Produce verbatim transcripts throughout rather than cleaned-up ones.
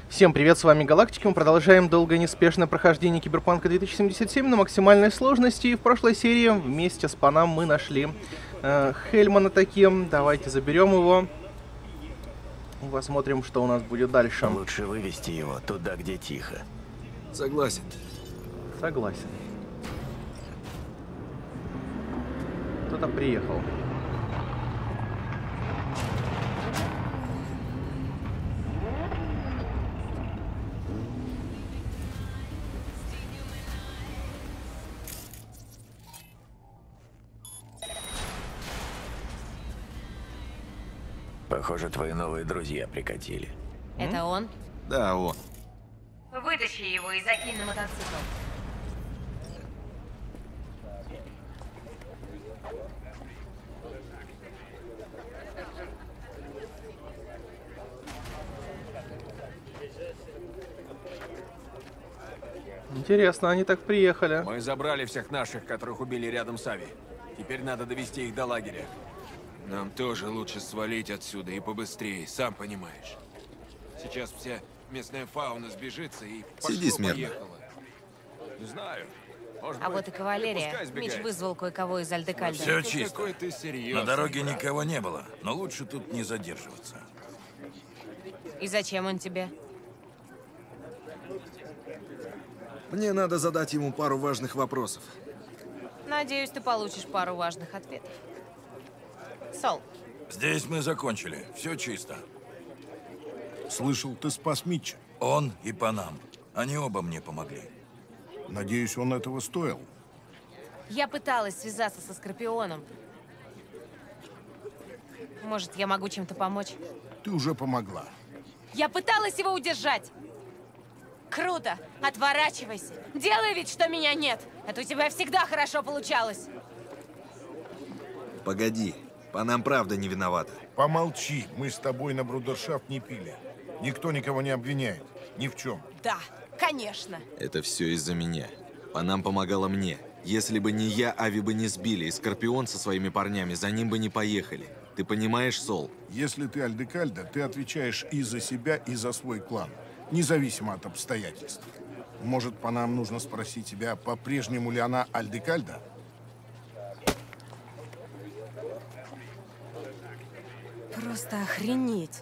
Всем привет, с вами Галактики. Мы продолжаем долгое неспешное прохождение Киберпанка две тысячи семьдесят семь на максимальной сложности. И в прошлой серии вместе с Панам мы нашли э, Хельмана таким. Давайте заберем его. Посмотрим, что у нас будет дальше. Лучше вывести его туда, где тихо. Согласен. Согласен. Кто-то приехал. Похоже, твои новые друзья прикатили. Это он? Да, он. Вытащи его и закинь на мотоцикл. Интересно, они так приехали. Мы забрали всех наших, которых убили рядом с Ави. Теперь надо довести их до лагеря. Нам тоже лучше свалить отсюда и побыстрее, сам понимаешь. Сейчас вся местная фауна сбежится и Сиди смирно. пошло-поехало. Не знаю. Может А быть, вот и кавалерия. пускай сбегает. Мич вызвал кое-кого из Альдекальда. Все Ну, чисто. какой ты серьезный, На дороге брат. никого не было, но лучше тут не задерживаться. И зачем он тебе? Мне надо задать ему пару важных вопросов. Надеюсь, ты получишь пару важных ответов. Сол, Здесь мы закончили. Все чисто. Слышал, ты спас Митча. Он и Панам. Они оба мне помогли. Надеюсь, он этого стоил. я пыталась связаться со Скорпионом. Может, я могу чем-то помочь? Ты уже помогла. Я пыталась его удержать! Круто! Отворачивайся! Делай вид, что меня нет! Это у тебя всегда хорошо получалось! Погоди, Панам правда не виновата. Помолчи, мы с тобой на брудершафт не пили. Никто никого не обвиняет. Ни в чем. Да, конечно! Это все из-за меня. Панам помогала мне. Если бы не я, Ави бы не сбили, и Скорпион со своими парнями за ним бы не поехали. Ты понимаешь, Сол? Если ты Альдекальда, ты отвечаешь и за себя, и за свой клан. Независимо от обстоятельств. Может, по нам нужно спросить тебя, по-прежнему ли она Альдекальда? Просто охренеть!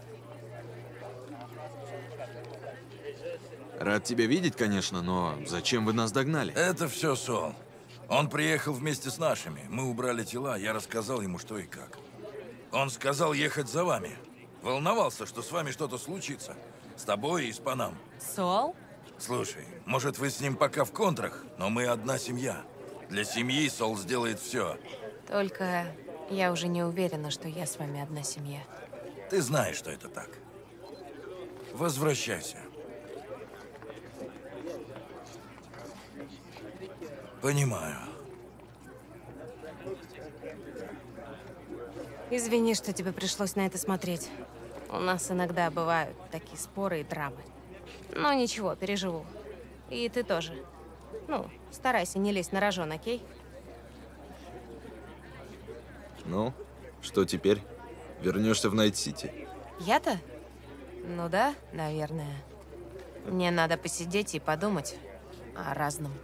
Рад тебя видеть, конечно, но зачем вы нас догнали? Это все Сол. Он приехал вместе с нашими. Мы убрали тела, я рассказал ему, что и как. Он сказал ехать за вами. Волновался, что с вами что-то случится. С тобой и с Панам. Сол? Слушай, может, вы с ним пока в контрах, но мы одна семья. Для семьи Сол сделает все. Только я уже не уверена, что я с вами одна семья. Ты знаешь, что это так. Возвращайся. Понимаю. Извини, что тебе пришлось на это смотреть. У нас иногда бывают такие споры и драмы. Но ничего, переживу. И ты тоже. Ну, старайся не лезть на рожон, окей? Ну, что теперь? Вернешься в Найт-Сити? Я-то? Ну да, наверное. Мне надо посидеть и подумать о разном.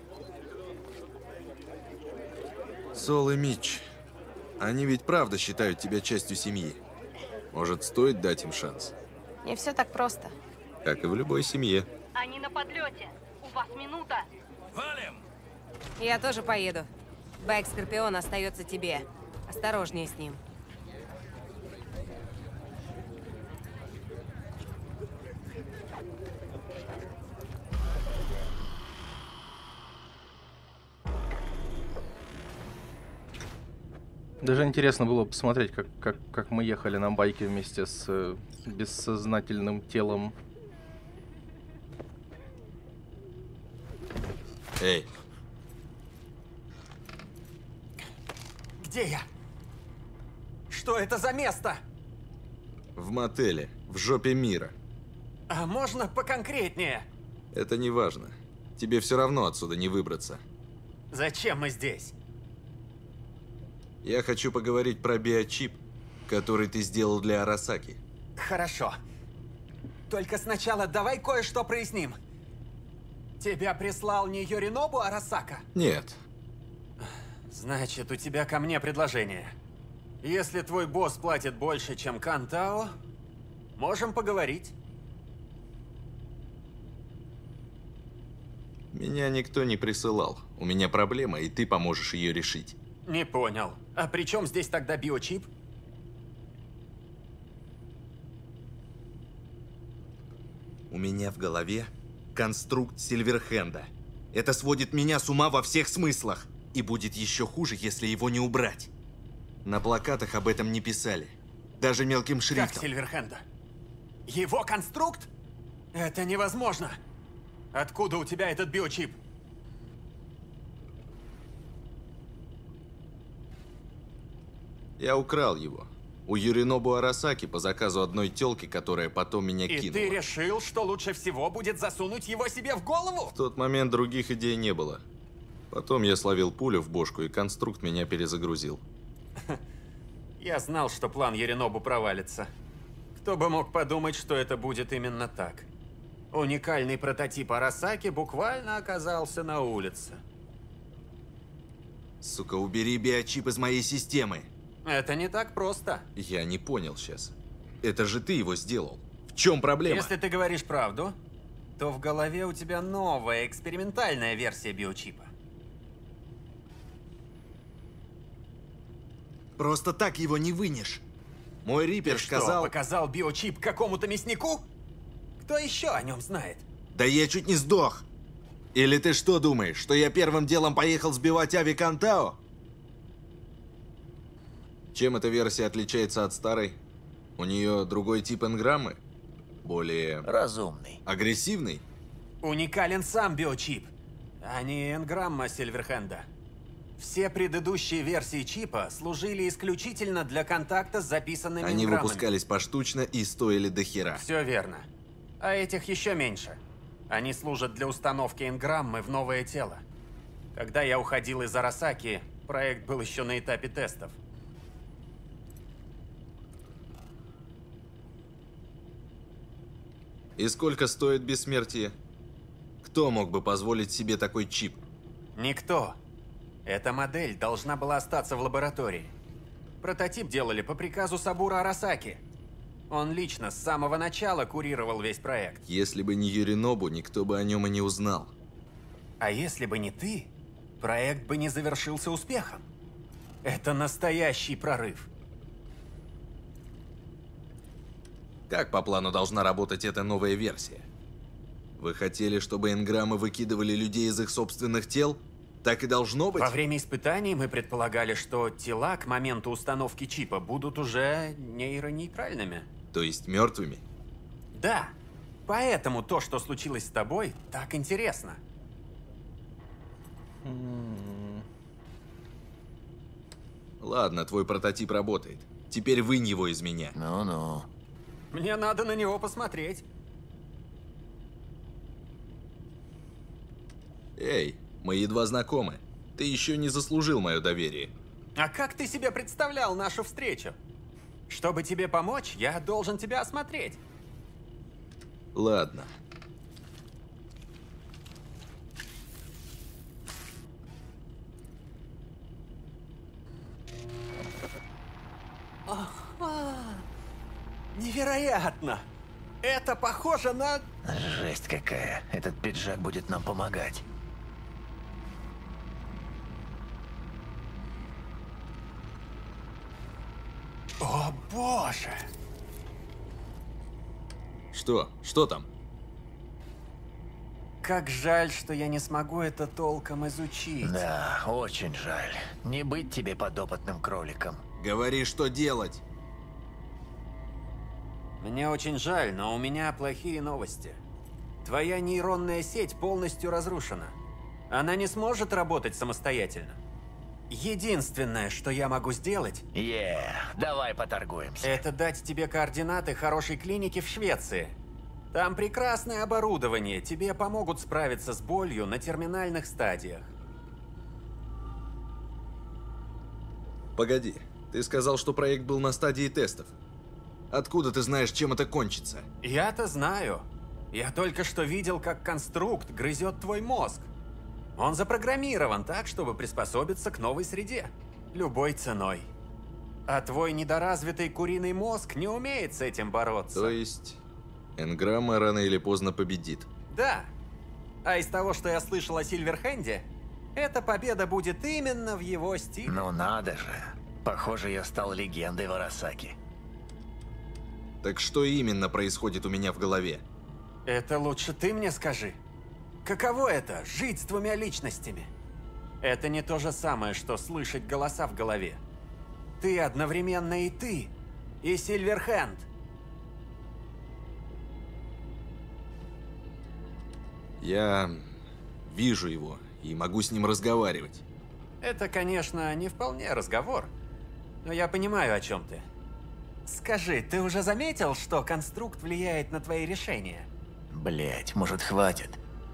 Сол и Митч, они ведь правда считают тебя частью семьи. Может, стоит дать им шанс? Не все так просто. Как и в любой семье. Они на подлете. У вас минута. Валим! Я тоже поеду. Байк Скорпион остается тебе. Осторожнее с ним. Даже интересно было посмотреть, как, как, как мы ехали на байке вместе с э, бессознательным телом. Эй, Где я? Что это за место? в мотеле, в жопе мира. А можно поконкретнее? Это не важно. Тебе все равно отсюда не выбраться. Зачем мы здесь? Я хочу поговорить про биочип, который ты сделал для Арасаки. Хорошо. только сначала давай кое-что проясним. Тебя прислал не Йоринобу Арасака? Нет. Значит, у тебя ко мне предложение. Если твой босс платит больше, чем Кантао, можем поговорить. Меня никто не присылал. У меня проблема, и ты поможешь ее решить. Не понял. А при чем здесь тогда биочип? У меня в голове конструкт Сильверхенда. Это сводит меня с ума во всех смыслах. И будет еще хуже, если его не убрать. На плакатах об этом не писали. Даже мелким шрифтом. Как Сильверхенда? Его конструкт? Это невозможно. Откуда у тебя этот биочип? Я украл его. У Йоринобу Арасаки по заказу одной тёлки, которая потом меня И кинула. ты решил, что лучше всего будет засунуть его себе в голову? В тот момент других идей не было. Потом я словил пулю в бошку, и конструкт меня перезагрузил. Я знал, что план Йоринобу провалится. Кто бы мог подумать, что это будет именно так. Уникальный прототип Арасаки буквально оказался на улице. Сука, убери биочип из моей системы. Это не так просто. Я не понял сейчас. Это же ты его сделал. В чем проблема? Если ты говоришь правду, то в голове у тебя новая экспериментальная версия биочипа. Просто так его не вынешь. Мой Риппер Ты что, сказал... показал биочип какому-то мяснику? Кто еще о нем знает? Да я чуть не сдох. Или ты что думаешь, что я первым делом поехал сбивать Ави Кантао? Чем эта версия отличается от старой? У нее другой тип энграммы? Более... Разумный. Агрессивный? Уникален сам биочип, а не энграмма Сильверхенда. Все предыдущие версии чипа служили исключительно для контакта с записанными Они энграммами. выпускались поштучно и стоили до хера. Все верно. А этих еще меньше. Они служат для установки энграммы в новое тело. Когда я уходил из Арасаки, проект был еще на этапе тестов. И сколько стоит бессмертие? Кто мог бы позволить себе такой чип? Никто. Эта модель должна была остаться в лаборатории. Прототип делали по приказу Сабура Арасаки. Он лично с самого начала курировал весь проект. Если бы не Йоринобу, никто бы о нем и не узнал. А если бы не ты, проект бы не завершился успехом. Это настоящий прорыв. Как по плану должна работать эта новая версия? Вы хотели, чтобы энграммы выкидывали людей из их собственных тел? Так и должно быть? Во время испытаний мы предполагали, что тела к моменту установки чипа будут уже нейронейтральными. То есть мертвыми? Да. Поэтому то, что случилось с тобой, так интересно. Ладно, твой прототип работает. Теперь вынь его из меня. Ну-ну. Мне надо на него посмотреть. Эй, мы едва знакомы. Ты еще не заслужил мое доверие. А как ты себе представлял нашу встречу? Чтобы тебе помочь, я должен тебя осмотреть. Ладно. Невероятно! Это похоже на... Жесть какая. Этот пиджак будет нам помогать. О боже! Что? Что там? Как жаль, что я не смогу это толком изучить. Да, очень жаль. Не быть тебе подопытным кроликом. Говори, что делать. Мне очень жаль, но у меня плохие новости. Твоя нейронная сеть полностью разрушена. Она не сможет работать самостоятельно. Единственное, что я могу сделать... Е, yeah, давай поторгуемся. Это дать тебе координаты хорошей клиники в Швеции. Там прекрасное оборудование, тебе помогут справиться с болью на терминальных стадиях. Погоди, ты сказал, что проект был на стадии тестов. Откуда ты знаешь, чем это кончится? Я-то знаю. Я только что видел, как конструкт грызет твой мозг. Он запрограммирован так, чтобы приспособиться к новой среде. Любой ценой. А твой недоразвитый куриный мозг не умеет с этим бороться. То есть, Энграмма рано или поздно победит? Да. А из того, что я слышал о Сильверхенде, эта победа будет именно в его стиле. Ну надо же. Похоже, я стал легендой в Арасаки. Так что именно происходит у меня в голове? Это лучше ты мне скажи. Каково это – жить с двумя личностями? Это не то же самое, что слышать голоса в голове. Ты одновременно и ты, и Сильверхенд. Я вижу его и могу с ним разговаривать. Это, конечно, не вполне разговор, но я понимаю, о чем ты. Скажи, ты уже заметил, что конструкт влияет на твои решения? Блять, может, хватит?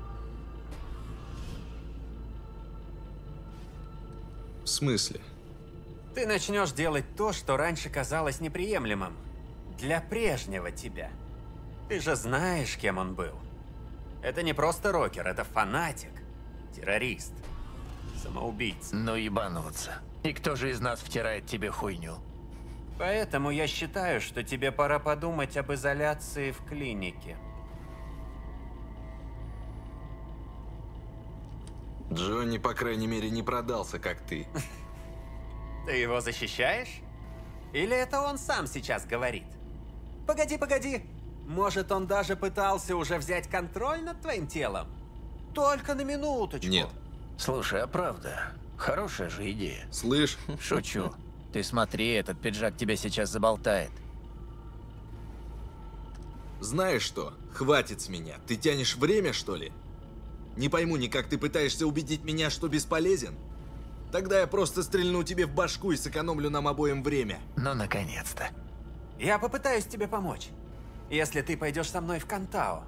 В смысле? Ты начнешь делать то, что раньше казалось неприемлемым. Для прежнего тебя. Ты же знаешь, кем он был. Это не просто рокер, это фанатик. Террорист. Самоубийца. Ну ебануться. И кто же из нас втирает тебе хуйню? Поэтому я считаю, что тебе пора подумать об изоляции в клинике. Джонни, по крайней мере, не продался, как ты. Ты его защищаешь? Или это он сам сейчас говорит? Погоди, погоди. Может, он даже пытался уже взять контроль над твоим телом? Только на минуточку. Нет. Слушай, а правда, хорошая же идея. Слышь? Шучу. Ты смотри, этот пиджак тебя сейчас заболтает. Знаешь что? Хватит с меня. Ты тянешь время, что ли? Не пойму никак, ты пытаешься убедить меня, что бесполезен? Тогда я просто стрельну тебе в башку и сэкономлю нам обоим время. Ну, наконец-то. Я попытаюсь тебе помочь, если ты пойдешь со мной в Кантао.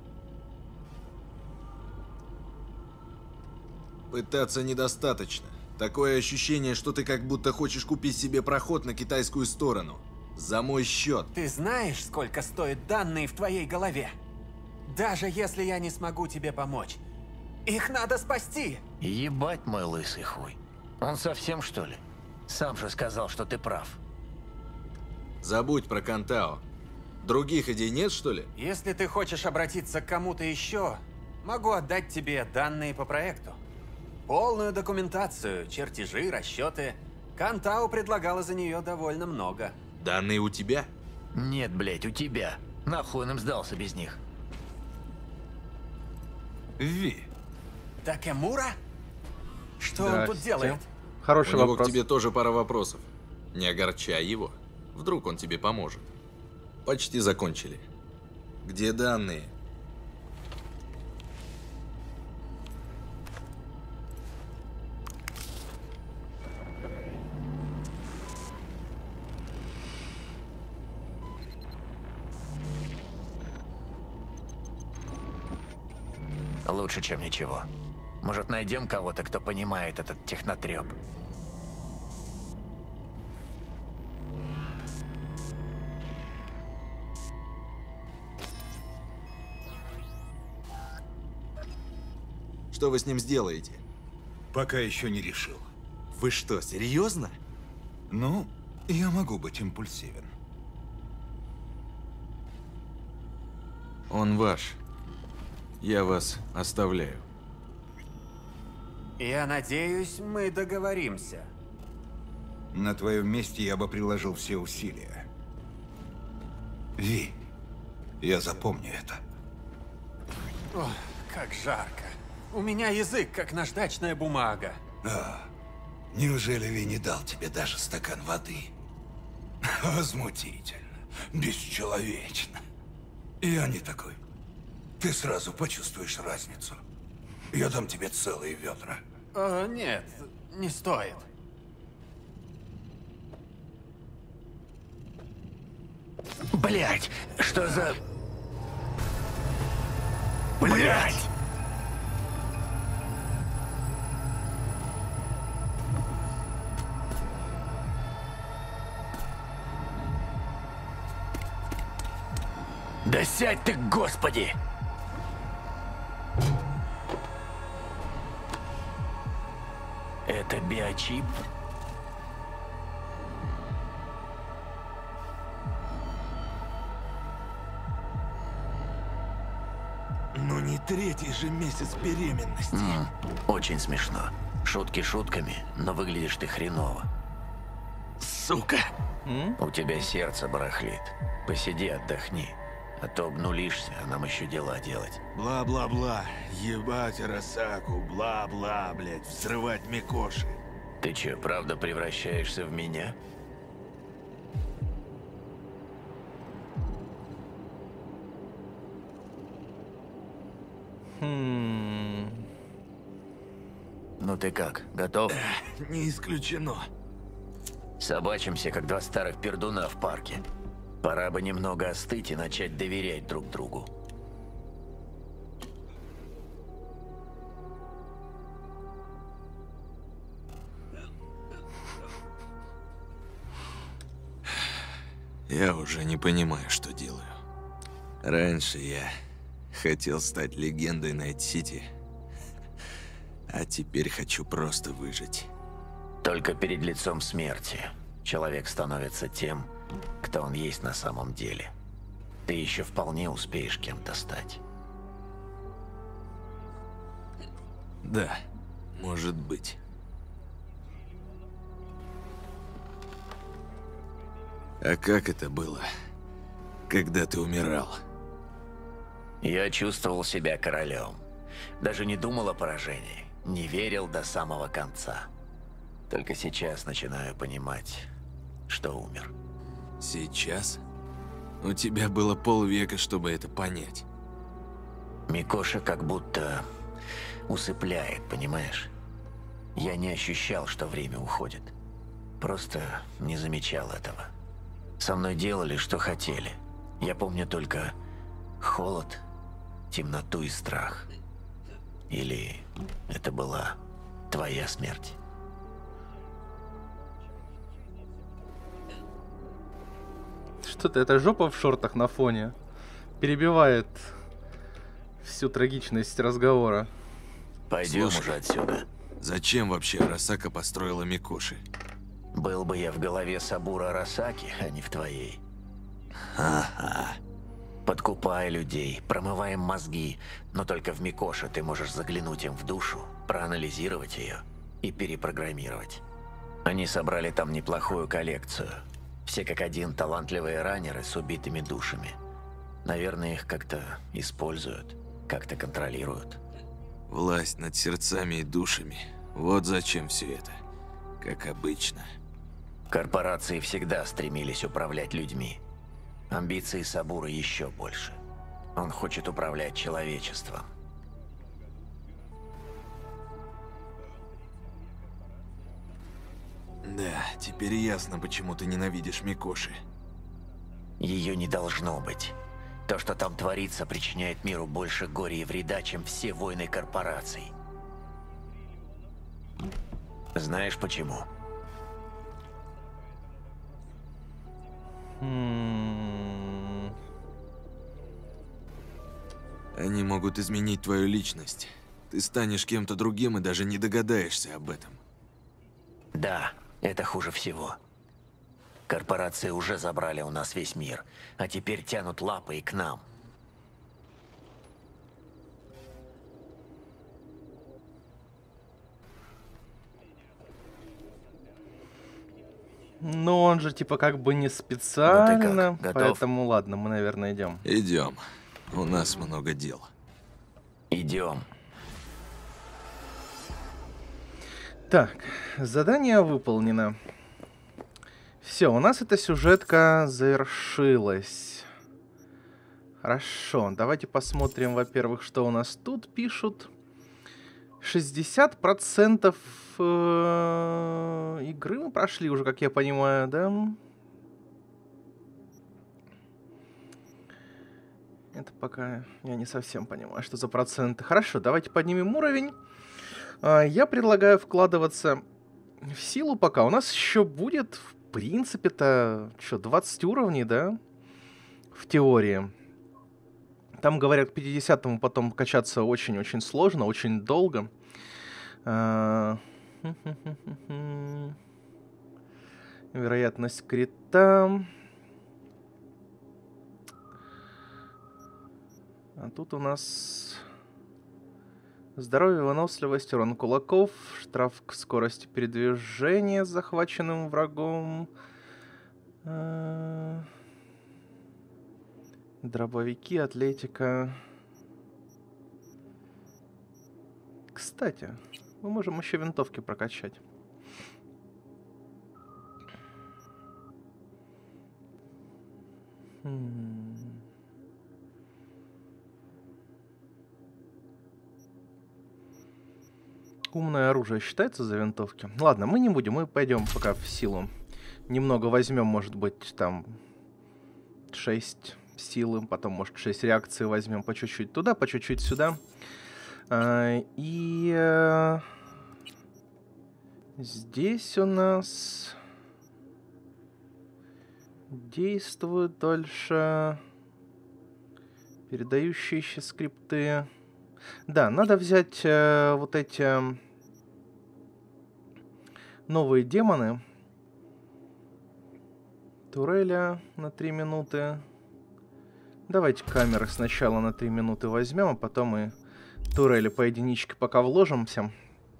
Пытаться недостаточно. Такое ощущение, что ты как будто хочешь купить себе проход на китайскую сторону. За мой счет. Ты знаешь, сколько стоят данные в твоей голове? Даже если я не смогу тебе помочь, их надо спасти. Ебать мой лысый хуй. Он совсем, что ли? Сам же сказал, что ты прав. Забудь про Кантао. Других идей нет, что ли? Если ты хочешь обратиться к кому-то еще, могу отдать тебе данные по проекту. Полную документацию, чертежи, расчеты. Кантао предлагала за нее довольно много. Данные у тебя? Нет, блять, у тебя. Нахуй он им сдался без них. Ви. Такемура? Что он Здрасте. тут делает? Хороший У него вопрос. к тебе тоже пара вопросов. Не огорчай его. Вдруг он тебе поможет. Почти закончили. Где данные? Лучше, чем ничего. Может, найдем кого-то, кто понимает этот технотреб. Что вы с ним сделаете? Пока еще не решил. Вы что, серьезно? Ну, я могу быть импульсивен. Он ваш. Я вас оставляю. Я надеюсь, мы договоримся. На твоем месте я бы приложил все усилия. Ви, я запомню это. Ох, как жарко. У меня язык, как наждачная бумага. А, неужели Ви не дал тебе даже стакан воды? Возмутительно. Бесчеловечно. Я не такой. Ты сразу почувствуешь разницу. Я дам тебе целые ведра. О, нет, не стоит. Блять, что за... Блять! сядь ты, господи! Это биочип? Ну не третий же месяц беременности. М, очень смешно. Шутки шутками, но выглядишь ты хреново. Сука! М? У тебя сердце барахлит. Посиди, отдохни. А то обнулишься, а нам еще дела делать. Бла-бла-бла. Ебать Арасаку. Бла-бла, блядь. Взрывать Микоши. Ты че, правда превращаешься в меня? Хм. Ну ты как, готов? Не исключено. Собачимся, как два старых пердуна в парке. Пора бы немного остыть и начать доверять друг другу. Я уже не понимаю, что делаю. Раньше я хотел стать легендой Найт-Сити, а теперь хочу просто выжить. Только перед лицом смерти человек становится тем, кто он есть на самом деле. Ты еще вполне успеешь кем-то стать. Да, может быть. А как это было, когда ты умирал? Я чувствовал себя королем. Даже не думал о поражении. Не верил до самого конца. Только сейчас начинаю понимать, что умер. Сейчас? У тебя было полвека, чтобы это понять. Микоша как будто усыпляет, понимаешь? Я не ощущал, что время уходит. Просто не замечал этого. Со мной делали, что хотели. Я помню только холод, темноту и страх. Или это была твоя смерть? Что-то эта жопа в шортах на фоне перебивает всю трагичность разговора. Пойдем Слушай, уже отсюда. Зачем вообще Арасака построила Микоши? Был бы я в голове Сабура Арасаки, а не в твоей. Ага. Подкупай людей, промываем мозги, но только в Микоши ты можешь заглянуть им в душу, проанализировать ее и перепрограммировать. Они собрали там неплохую коллекцию. Все как один талантливые раннеры с убитыми душами. Наверное, их как-то используют, как-то контролируют. Власть над сердцами и душами. Вот зачем все это. Как обычно. Корпорации всегда стремились управлять людьми. Амбиции Сабура еще больше. Он хочет управлять человечеством. Да, теперь ясно, почему ты ненавидишь Микоши. Ее не должно быть. То, что там творится, причиняет миру больше горя и вреда, чем все войны корпораций. Знаешь почему? М. Они могут изменить твою личность. Ты станешь кем-то другим и даже не догадаешься об этом. Да, это хуже всего. Корпорации уже забрали у нас весь мир, а теперь тянут лапы и к нам. Ну, он же типа как бы не специально, Готов? поэтому ладно, мы, наверное, идем. Идем. У нас много дел. Идем. Так, задание выполнено. Все, у нас эта сюжетка завершилась. Хорошо, давайте посмотрим, во-первых, что у нас тут пишут. шестьдесят процентов э, игры мы прошли уже, как я понимаю, да? Это пока я не совсем понимаю, что за проценты. Хорошо, давайте поднимем уровень. А, я предлагаю вкладываться в силу пока. У нас еще будет, в принципе-то, что, двадцать уровней, да? В теории. Там, говорят, к пятидесятому потом качаться очень-очень сложно, очень долго. А, Вероятность крита. А тут у нас здоровье, выносливость, урон кулаков, штраф к скорости передвижения с захваченным врагом. А, Дробовики, атлетика. Кстати, мы можем еще винтовки прокачать. Хм. Умное оружие считается за винтовки? Ладно, мы не будем, мы пойдем пока в силу. Немного возьмем, может быть, там шесть силы, потом, может, шесть реакций возьмем по чуть-чуть туда, по чуть-чуть сюда. А, и а, здесь у нас действуют дальше передающиеся скрипты. Да, надо взять а, вот эти новые демоны. Туреля на три минуты. Давайте камеры сначала на три минуты возьмем, а потом и турели по единичке пока вложимся.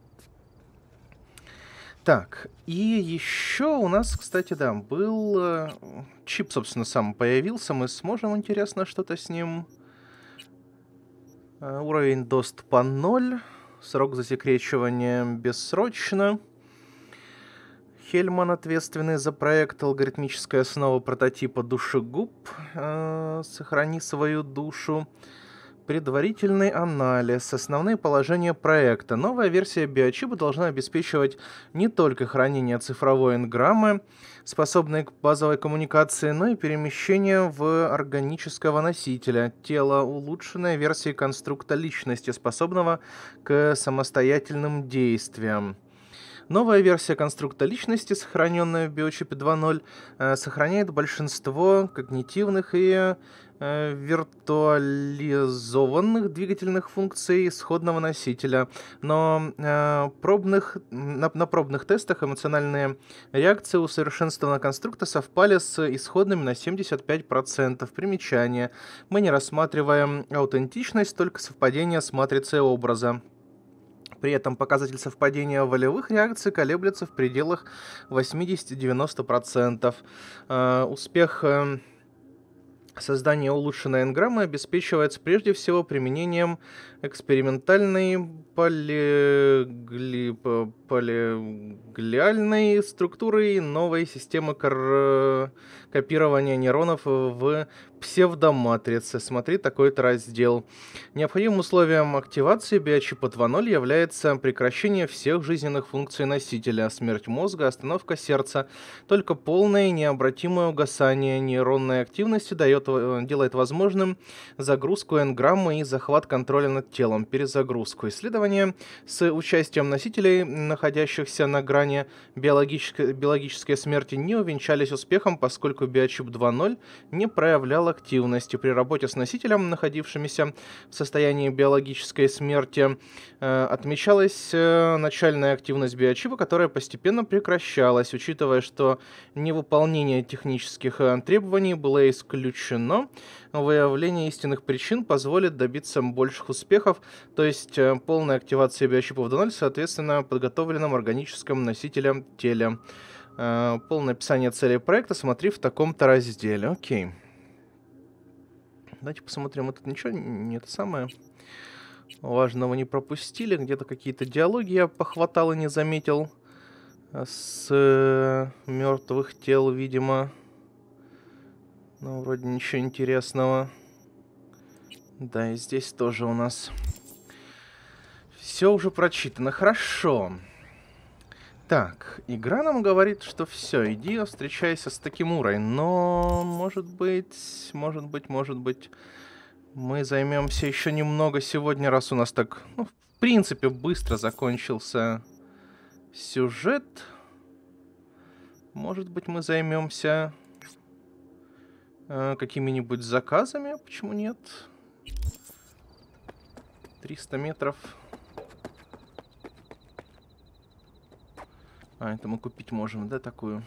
Так, и еще у нас, кстати, да, был э, чип, собственно, сам появился. Мы сможем, интересно, что-то с ним. Э, уровень доступа ноль. Срок засекречивания бессрочно. Хельман, ответственный за проект «Алгоритмическая основа прототипа душегуб». Э, сохрани свою душу. Предварительный анализ. Основные положения проекта. Новая версия биочипа должна обеспечивать не только хранение цифровой энграммы, способной к базовой коммуникации, но и перемещение в органического носителя тела, улучшенная версия конструкта личности, способного к самостоятельным действиям. Новая версия конструкта личности, сохраненная в биочипе два ноль, э, сохраняет большинство когнитивных и э, виртуализованных двигательных функций исходного носителя, но э, пробных, на, на пробных тестах эмоциональные реакции усовершенствованного конструкта совпали с исходными на семьдесят пять процентов. Примечание. Мы не рассматриваем аутентичность, только совпадение с матрицей образа. При этом показатель совпадения волевых реакций колеблется в пределах восемьдесят-девяносто процентов. Э, успех э, создания улучшенной энграммы обеспечивается прежде всего применением экспериментальной полигли... полиглиальной структуры новой системы кор... копирования нейронов в псевдоматрице. Смотри такой-то раздел. Необходимым условием активации биочипа два ноль является прекращение всех жизненных функций носителя, смерть мозга, остановка сердца. Только полное и необратимое угасание нейронной активности дает, делает возможным загрузку энграммы и захват контроля над телом, перезагрузку. Исследования с участием носителей, находящихся на грани биологической, биологической смерти, не увенчались успехом, поскольку биочип два ноль не проявлял активности. При работе с носителем, находившимися в состоянии биологической смерти, э, отмечалась э, начальная активность биочипа, которая постепенно прекращалась. Учитывая, что невыполнение технических э, требований было исключено, выявление истинных причин позволит добиться больших успехов, то есть э, полная активация биочипа два ноль, соответственно, подготовленным органическим носителем теле. Э, полное описание целей проекта смотри в таком-то разделе. Окей. Давайте посмотрим, мы тут ничего не это самое важного не пропустили. Где-то какие-то диалоги я похватал и не заметил. С э, мертвых тел, видимо. Ну, вроде ничего интересного. Да, и здесь тоже у нас все уже прочитано. Хорошо. Так, игра нам говорит, что все, иди встречайся с Такимурой. Но, может быть, может быть, может быть, мы займемся еще немного сегодня, раз у нас так, ну, в принципе, быстро закончился сюжет. Может быть, мы займемся э, какими-нибудь заказами, почему нет? триста метров. А, это мы купить можем, да, такую?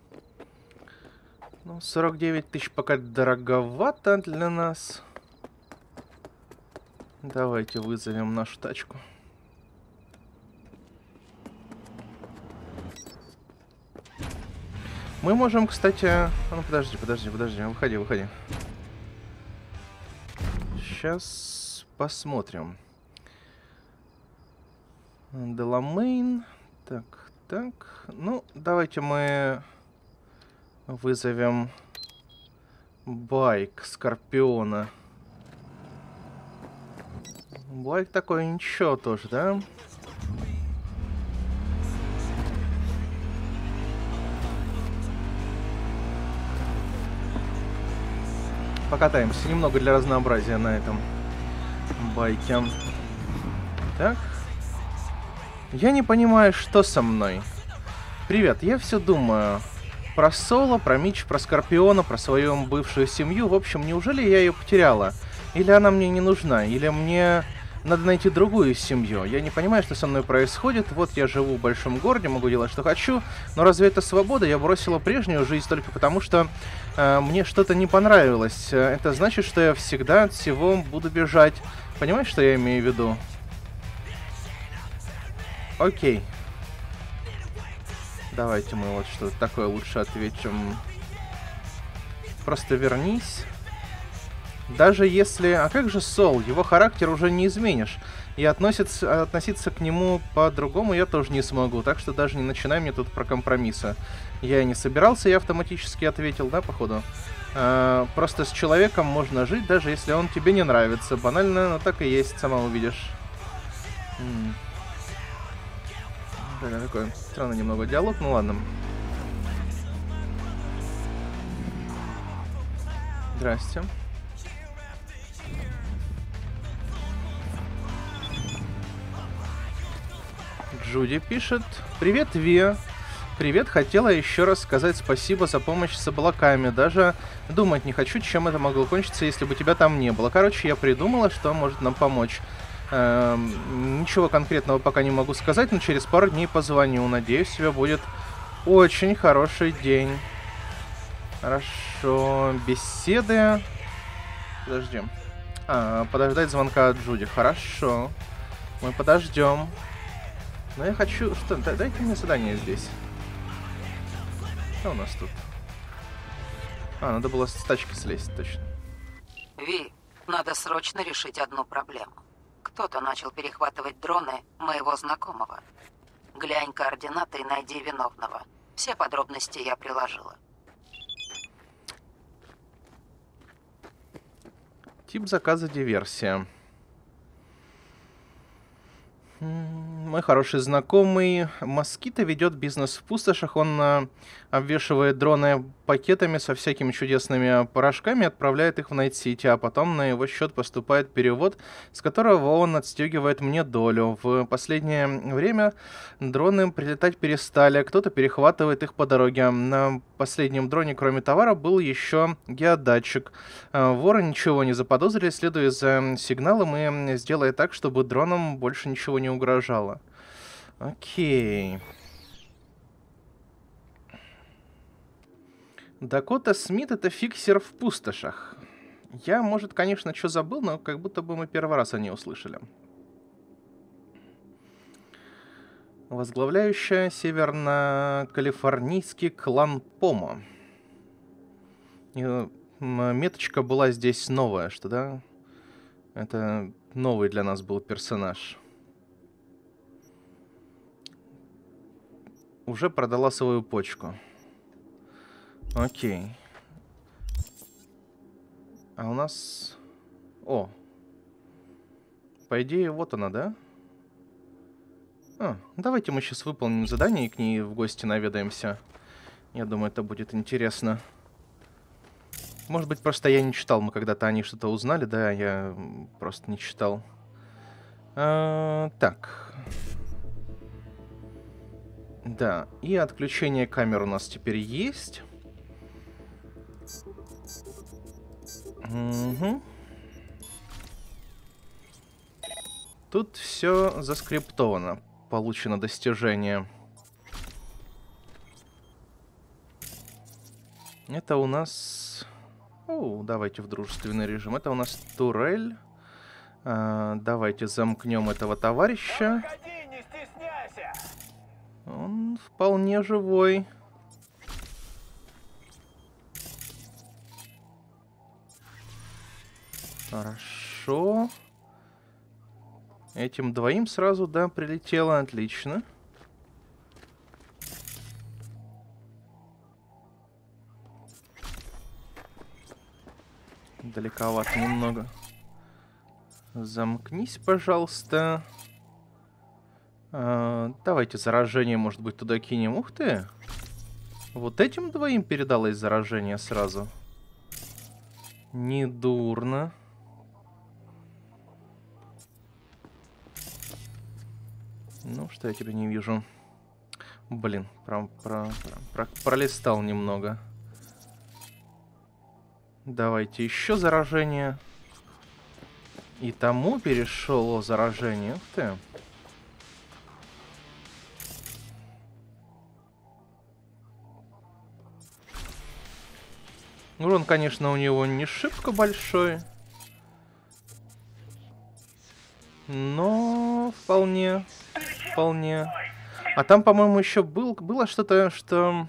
Ну, сорок девять тысяч пока дороговато для нас. Давайте вызовем нашу тачку. Мы можем, кстати... А ну, подожди, подожди, подожди. Выходи, выходи. Сейчас посмотрим. Деламейн. Так, так. Ну, давайте мы вызовем байк Скорпиона. Байк такой ничего тоже, да? Покатаемся немного для разнообразия на этом байке. Так. Я не понимаю, что со мной. Привет, я все думаю про Соло, про Мич, про Скорпиона, про свою бывшую семью. В общем, неужели я ее потеряла? Или она мне не нужна? Или мне надо найти другую семью? Я не понимаю, что со мной происходит. Вот я живу в большом городе, могу делать, что хочу. Но разве это свобода? Я бросила прежнюю жизнь только потому, что э, мне что-то не понравилось. Это значит, что я всегда от всего буду бежать. Понимаешь, что я имею в виду? Окей. Давайте мы вот что-то такое лучше ответим. Просто вернись. Даже если... А как же Сол? Его характер уже не изменишь. И относиться, относиться к нему по-другому я тоже не смогу. Так что даже не начинай мне тут про компромиссы. Я и не собирался, я автоматически ответил, да, походу? А, просто с человеком можно жить, даже если он тебе не нравится. Банально, но так и есть, сама увидишь. М -м. Такой странный немного диалог, ну ладно. Здрасте. Джуди пишет: привет, Ви. Привет, хотела еще раз сказать спасибо за помощь с облаками. Даже думать не хочу, чем это могло кончиться, если бы тебя там не было. Короче, я придумала, что может нам помочь. Эм, ничего конкретного пока не могу сказать, но через пару дней позвоню. Надеюсь, у тебя будет очень хороший день. Хорошо. Беседы. Подожди. А, подождать звонка от Джуди. Хорошо. Мы подождем. Но я хочу... Что? Дайте мне задание здесь. Что у нас тут? А, надо было с тачки слезть, точно. Ви, надо срочно решить одну проблему. Кто-то начал перехватывать дроны моего знакомого. Глянь координаты и найди виновного. Все подробности я приложила. Тип заказа диверсия. Мой хороший знакомый Москито ведет бизнес в пустошах. Он а, обвешивает дроны пакетами со всякими чудесными порошками и отправляет их в Найт-Сити, а потом на его счет поступает перевод, с которого он отстегивает мне долю. В последнее время дроны прилетать перестали, кто-то перехватывает их по дороге. На последнем дроне, кроме товара, был еще геодатчик. Воры ничего не заподозрили, следуя за сигналом и сделая так, чтобы дронам больше ничего не угрожало. Окей. Дакота Смит — это фиксер в пустошах. Я, может, конечно, что забыл, но как будто бы мы первый раз о ней услышали. Возглавляющая северно-калифорнийский клан Помо. И, меточка была здесь новая, что да? Это новый для нас был персонаж. Уже продала свою почку. Окей. А у нас... О. По идее, вот она, да? А, давайте мы сейчас выполним задание и к ней в гости наведаемся. Я думаю, это будет интересно. Может быть, просто я не читал. Мы когда-то они что-то узнали, да? Я просто не читал. А, так. Да, и отключение камер у нас теперь есть. Угу. Тут все заскриптовано. Получено достижение. Это у нас... О, давайте в дружественный режим. Это у нас турель. А, давайте замкнем этого товарища. Заходи, не стесняйся. Он вполне живой. Хорошо. Этим двоим сразу, да, прилетело. Отлично. Далековато немного. Замкнись, пожалуйста. А, давайте заражение, может быть, туда кинем. Ух ты! Вот этим двоим передалось заражение сразу. Недурно. Ну, что я тебя не вижу. Блин, про, про, про, пролистал немного. Давайте еще заражение. И тому перешел заражение. Ух ты. Урон, конечно, у него не шибко большой. Но вполне, вполне. А там, по-моему, еще был, было что-то, что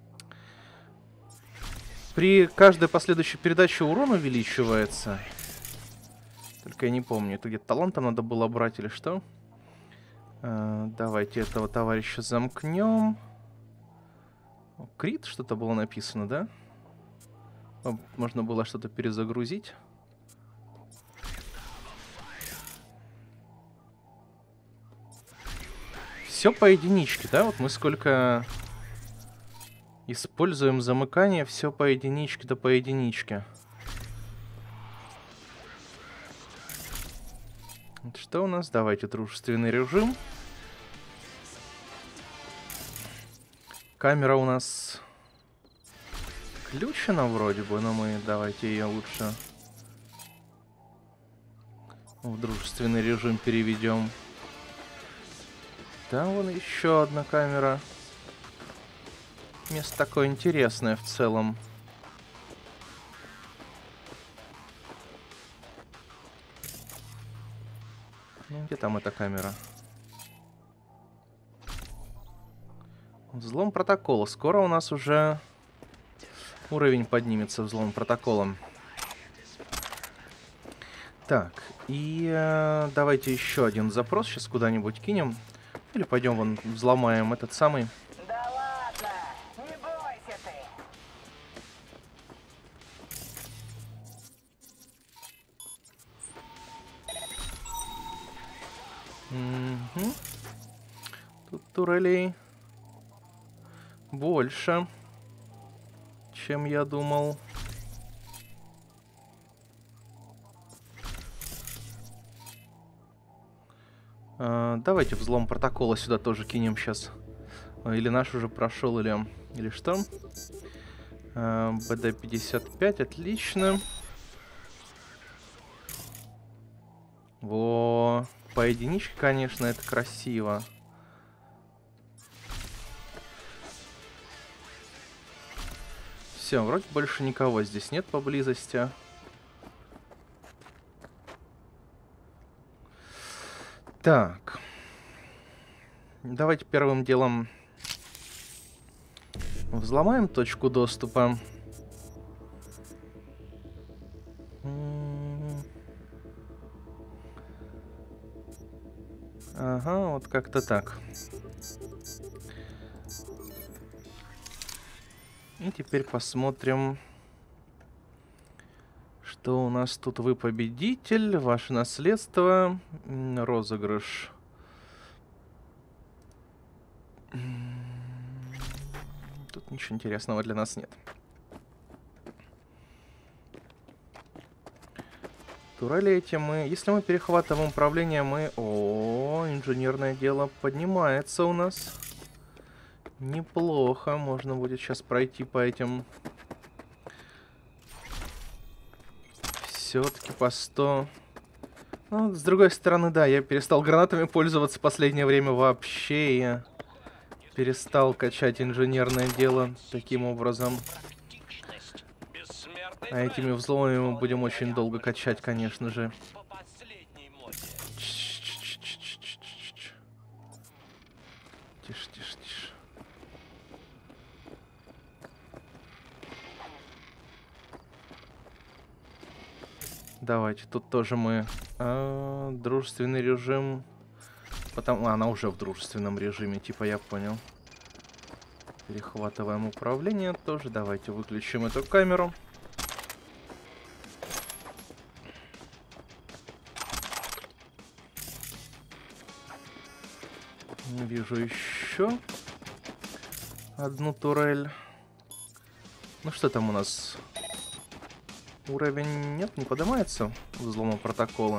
при каждой последующей передаче урон увеличивается. Только я не помню, это где-то талантом надо было брать или что. А, давайте этого товарища замкнем. Крит что-то было написано, да? Можно было что-то перезагрузить. Все по единичке, да? Вот мы сколько используем замыкание, все по единичке, да по единичке. Что у нас? Давайте дружественный режим. Камера у нас включена вроде бы, но мы давайте ее лучше в дружественный режим переведем. Там вон еще одна камера. Место такое интересное в целом. Ну, где там эта камера? Взлом протокола. Скоро у нас уже уровень поднимется взлом протоколом. Так, и э, давайте еще один запрос сейчас куда-нибудь кинем. Или пойдем вон взломаем этот самый. Да ладно, не бойся ты. Угу. Тут турелей больше, чем я думал. А, давайте взлом протокола сюда тоже кинем сейчас. Или наш уже прошел, или, или что? А, бэ дэ пятьдесят пять, отлично. Во, по единичке, конечно, это красиво. Все, вроде больше никого здесь нет поблизости. Так. Давайте первым делом взломаем точку доступа. Ага, вот как-то так. И теперь посмотрим, что у нас тут. Вы победитель, ваше наследство, розыгрыш. Тут ничего интересного для нас нет. Турели эти мы... Если мы перехватываем управление, мы... О, инженерное дело поднимается у нас. Неплохо. Можно будет сейчас пройти по этим... Все-таки по сто Ну, с другой стороны, да, я перестал гранатами пользоваться в последнее время вообще. Я перестал качать инженерное дело таким образом. А этими взломами мы будем очень долго качать, конечно же. Тише, тише, тише. Давайте, тут тоже мы... А, дружественный режим... Потом... А, она уже в дружественном режиме, типа, я понял. Перехватываем управление тоже. Давайте выключим эту камеру. Вижу еще одну турель. Ну что там у нас? Уровень нет, не поднимается взлома протокола.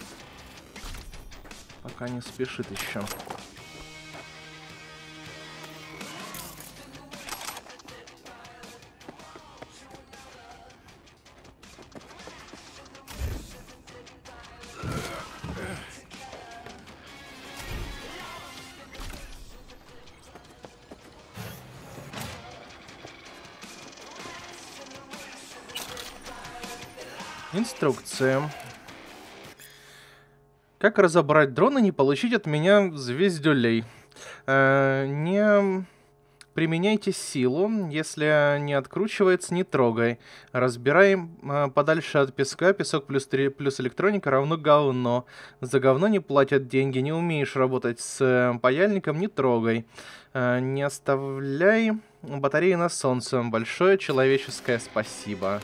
Пока не спешит еще. Инструкция. Как разобрать дрон и не получить от меня звездюлей? Э, не применяйте силу. Если не откручивается, не трогай. Разбираем э, подальше от песка. Песок плюс, три, плюс электроника равно говно. За говно не платят деньги. Не умеешь работать с паяльником, не трогай. Э, не оставляй батареи на солнце. Большое человеческое спасибо.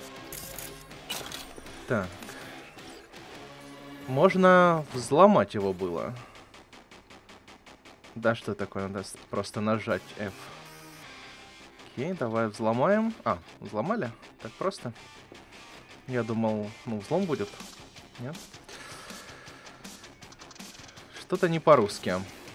Так. Можно взломать его было. Да, что такое? Надо просто нажать F. Окей, давай взломаем. А, взломали? Так просто? Я думал, ну, взлом будет. Нет? Что-то не по-русски.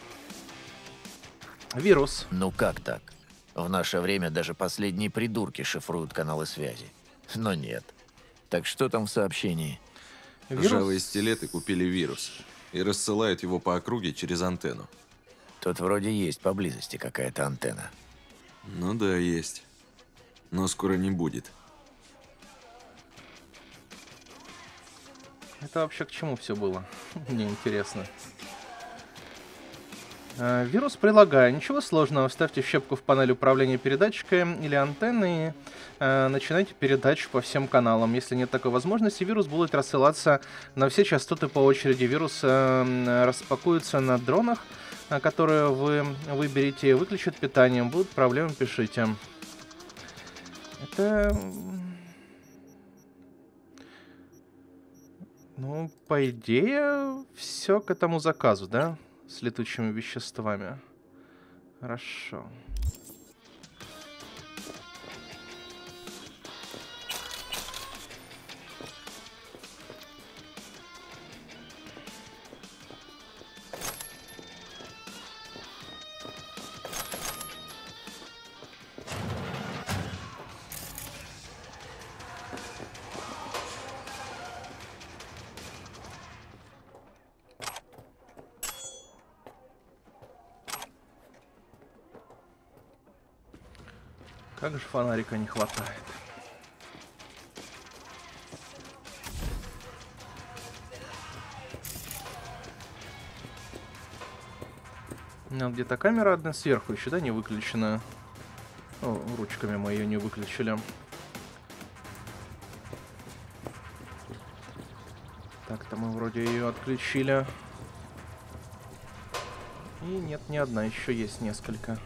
Вирус. Ну как так? В наше время даже последние придурки шифруют каналы связи. Но нет. Так что там в сообщении? Вирус? Ржавые стилеты купили вирус и рассылают его по округе через антенну. Тут вроде есть поблизости какая-то антенна. Ну да, есть. Но скоро не будет. Это вообще к чему все было? Мне интересно. Uh, вирус прилагаю. Ничего сложного. Вставьте щепку в панель управления передатчиком или антенной и uh, начинайте передачу по всем каналам. Если нет такой возможности, вирус будет рассылаться на все частоты по очереди. Вирус uh, распакуется на дронах, uh, которые вы выберете, и выключит питание. Будут проблемы, пишите. Это... Ну, по идее, все к этому заказу, да? С летучими веществами. Хорошо. Как же фонарика не хватает. Ну, где-то камера одна сверху еще, да, не выключена. О, ручками мы ее не выключили. Так-то мы вроде ее отключили. И нет, не одна, еще есть несколько.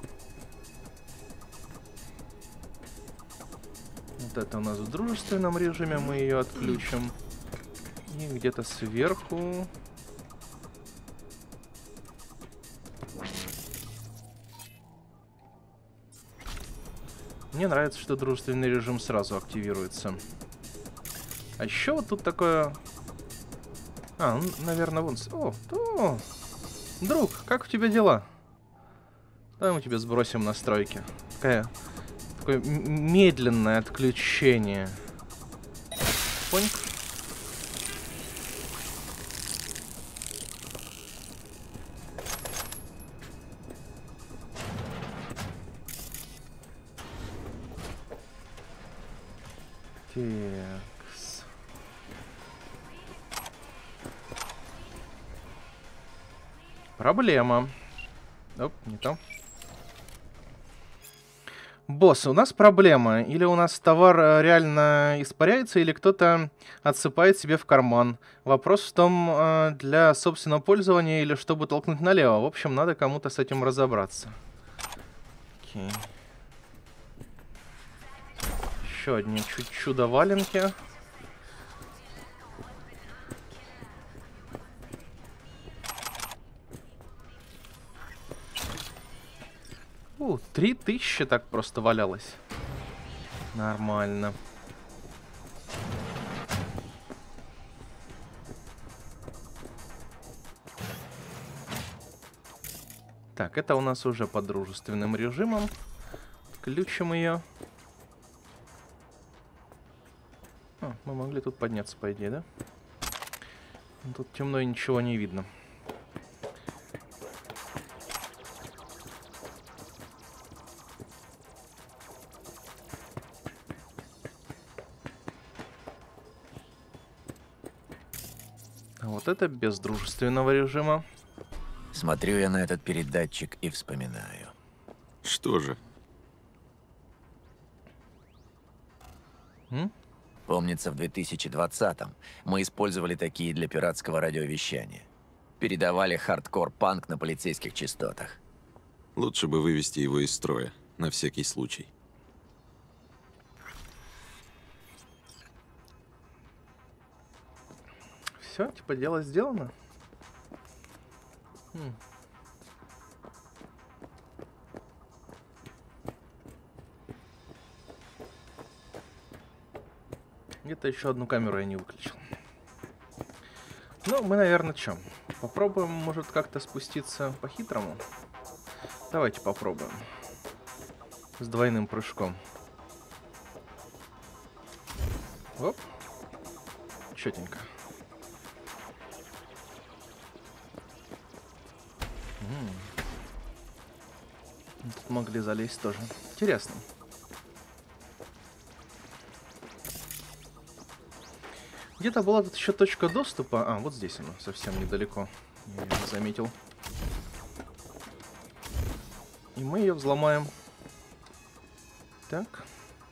Вот это у нас в дружественном режиме, мы ее отключим. И где-то сверху... Мне нравится, что дружественный режим сразу активируется. А еще вот тут такое... А, ну, наверное, вон... О, о, друг, как у тебя дела? Давай мы тебе сбросим настройки. Такая... Такое медленное отключение. Понь? Текс. Проблема. Оп, не то. Босс, у нас проблема. Или у нас товар реально испаряется, или кто-то отсыпает себе в карман. Вопрос в том, для собственного пользования или чтобы толкнуть налево. В общем, надо кому-то с этим разобраться. Окей. Еще одни чудо-валенки. У, три тысячи так просто валялось. Нормально. Так, это у нас уже под дружественным режимом. Включим ее. А, мы могли тут подняться, по идее, да? Тут темно и ничего не видно. Вот это без дружественного режима. Смотрю я на этот передатчик и вспоминаю. Что же? М? Помнится, в две тысячи двадцатом мы использовали такие для пиратского радиовещания. Передавали хардкор-панк на полицейских частотах. Лучше бы вывести его из строя, на всякий случай. Все, типа дело сделано. Хм. Где-то еще одну камеру я не выключил. Ну, мы, наверное, чем? Попробуем, может, как-то спуститься по-хитрому? Давайте попробуем. С двойным прыжком. Оп. Четенько. Тут могли залезть тоже. Интересно. Где-то была тут еще точка доступа. А, вот здесь она, совсем недалеко. Я ее не заметил. И мы ее взломаем. Так.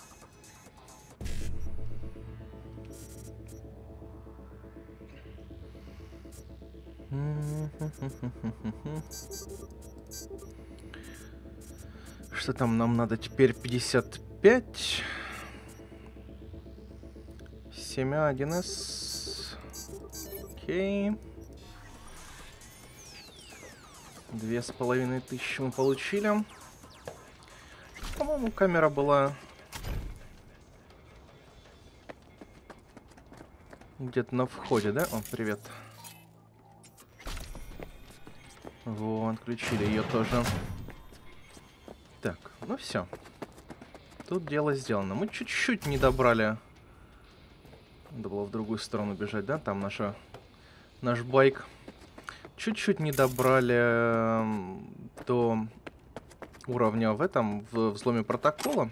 Что там нам надо теперь? пятьдесят пять. семь а один эс. Окей. Две с половиной тысячи мы получили. По-моему, камера была где-то на входе, да? О, привет. Вот, включили ее тоже. Так, ну все. Тут дело сделано. Мы чуть-чуть не добрали. Надо было в другую сторону бежать, да? Там наша, наш байк. Чуть-чуть не добрали до уровня в этом, в взломе протокола.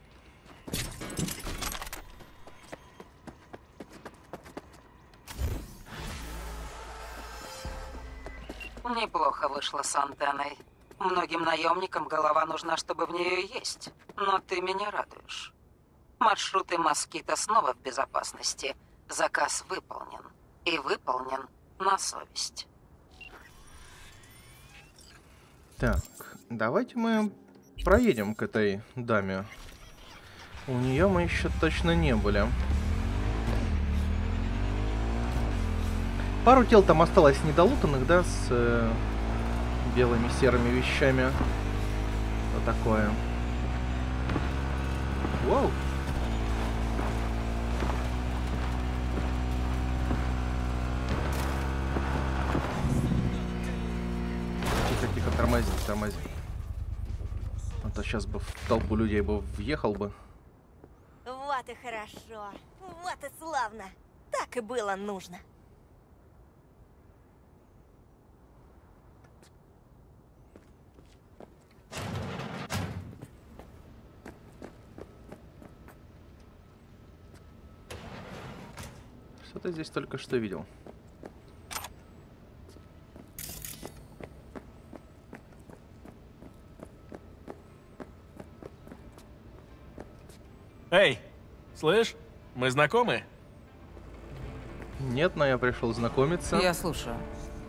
Неплохо вышло с антенной. Многим наемникам голова нужна, чтобы в нее есть. Но ты меня радуешь. Маршруты Москита снова в безопасности. Заказ выполнен. И выполнен на совесть. Так, давайте мы проедем к этой даме. У нее мы еще точно не были. Пару тел там осталось недолутанных, да, с э, белыми серыми вещами. Что такое? Воу! Тихо-тихо, тормози, тормози. А то сейчас бы в толпу людей бы въехал бы. Вот и хорошо. Вот и славно. Так и было нужно. Что-то здесь только что видел. Эй, слышь, мы знакомы? Нет, но я пришел знакомиться. Я слушаю.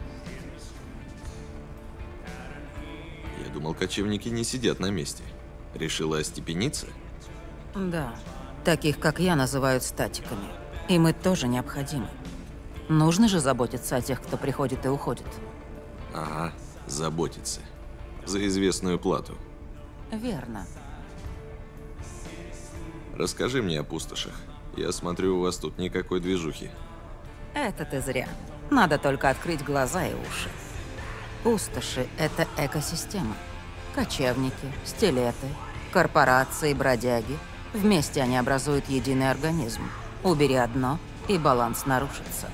Я думал, кочевники не сидят на месте. Решила остепениться? Да. Таких, как я, называют статиками. И мы тоже необходимы. Нужно же заботиться о тех, кто приходит и уходит. Ага, заботиться. За известную плату. Верно. Расскажи мне о пустошах. Я смотрю, у вас тут никакой движухи. Это ты зря. Надо только открыть глаза и уши. Пустоши — это экосистема. Кочевники, стилеты, корпорации, бродяги. Вместе они образуют единый организм. Убери одно, и баланс нарушится.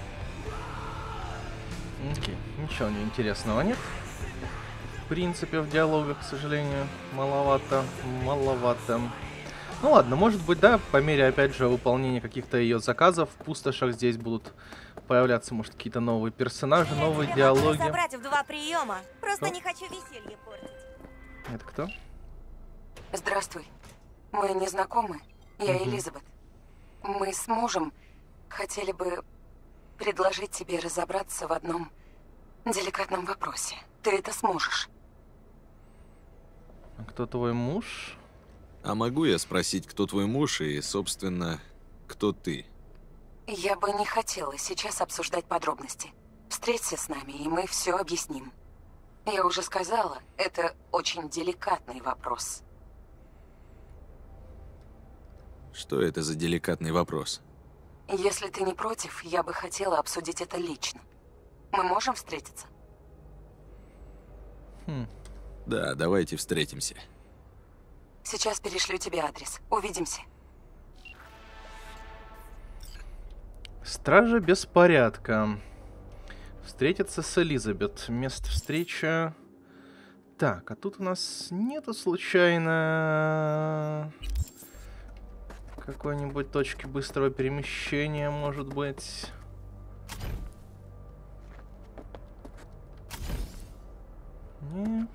Окей, ничего не интересного нет. В принципе, в диалогах, к сожалению, маловато, маловато. Ну ладно, может быть, да, по мере, опять же, выполнения каких-то ее заказов в пустошах здесь будут появляться, может, какие-то новые персонажи, новые Я диалоги. могу собрать в два приема. Просто Что? не хочу веселье портить. Это кто? Здравствуй. Мы не знакомы. Я Мгм. Элизабет. Мы с мужем хотели бы предложить тебе разобраться в одном деликатном вопросе. Ты это сможешь. А кто твой муж? А могу я спросить, кто твой муж и, собственно, кто ты? Я бы не хотела сейчас обсуждать подробности. Встреться с нами, и мы все объясним. Я уже сказала, это очень деликатный вопрос. Что это за деликатный вопрос? Если ты не против, я бы хотела обсудить это лично. Мы можем встретиться? Хм. Да, давайте встретимся. Сейчас перешлю тебе адрес. Увидимся. Стражи беспорядка. Встретиться с Элизабет. Место встречи. Так, а тут у нас нету случайно какой-нибудь точки быстрого перемещения, может быть. Не.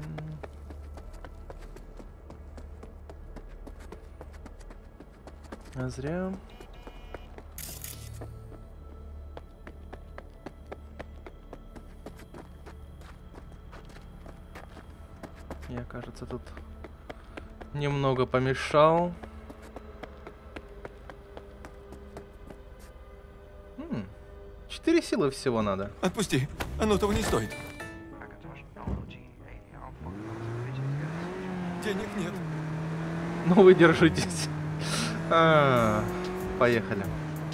А зря. Я, кажется, тут немного помешал. М, Четыре силы всего надо. Отпусти, оно того не стоит. Денег нет. Ну вы держитесь. А, поехали.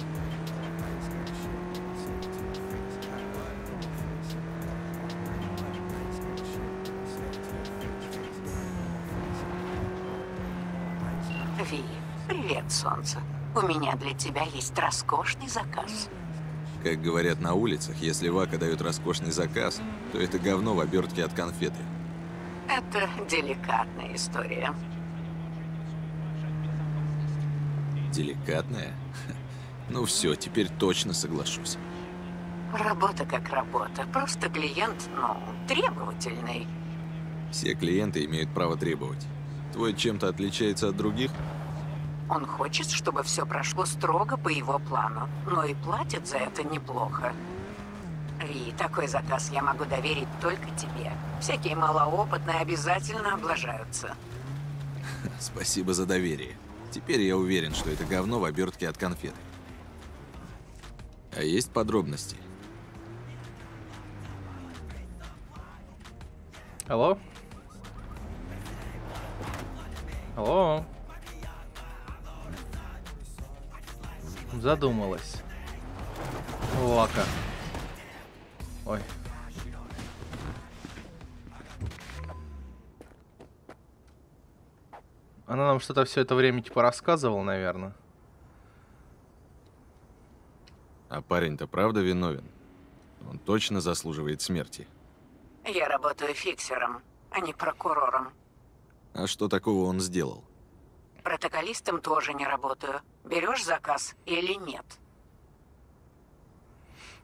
Ви, привет, солнце. У меня для тебя есть роскошный заказ. Как говорят на улицах, если Вака дает роскошный заказ, то это говно в обертке от конфеты. Это деликатная история. Деликатная? Ну все, теперь точно соглашусь. Работа как работа. Просто клиент, ну, требовательный. Все клиенты имеют право требовать. Твой чем-то отличается от других? Он хочет, чтобы все прошло строго по его плану, но и платит за это неплохо. И такой заказ я могу доверить только тебе. Всякие малоопытные обязательно облажаются. Спасибо за доверие. Теперь я уверен, что это говно в обертке от конфеты. А есть подробности? Алло? Алло? Задумалась. Вака. Ой. Она нам что-то все это время типа рассказывала, наверное. А парень-то правда виновен? Он точно заслуживает смерти. Я работаю фиксером, а не прокурором. А что такого он сделал? Протоколистом тоже не работаю. Берешь заказ или нет?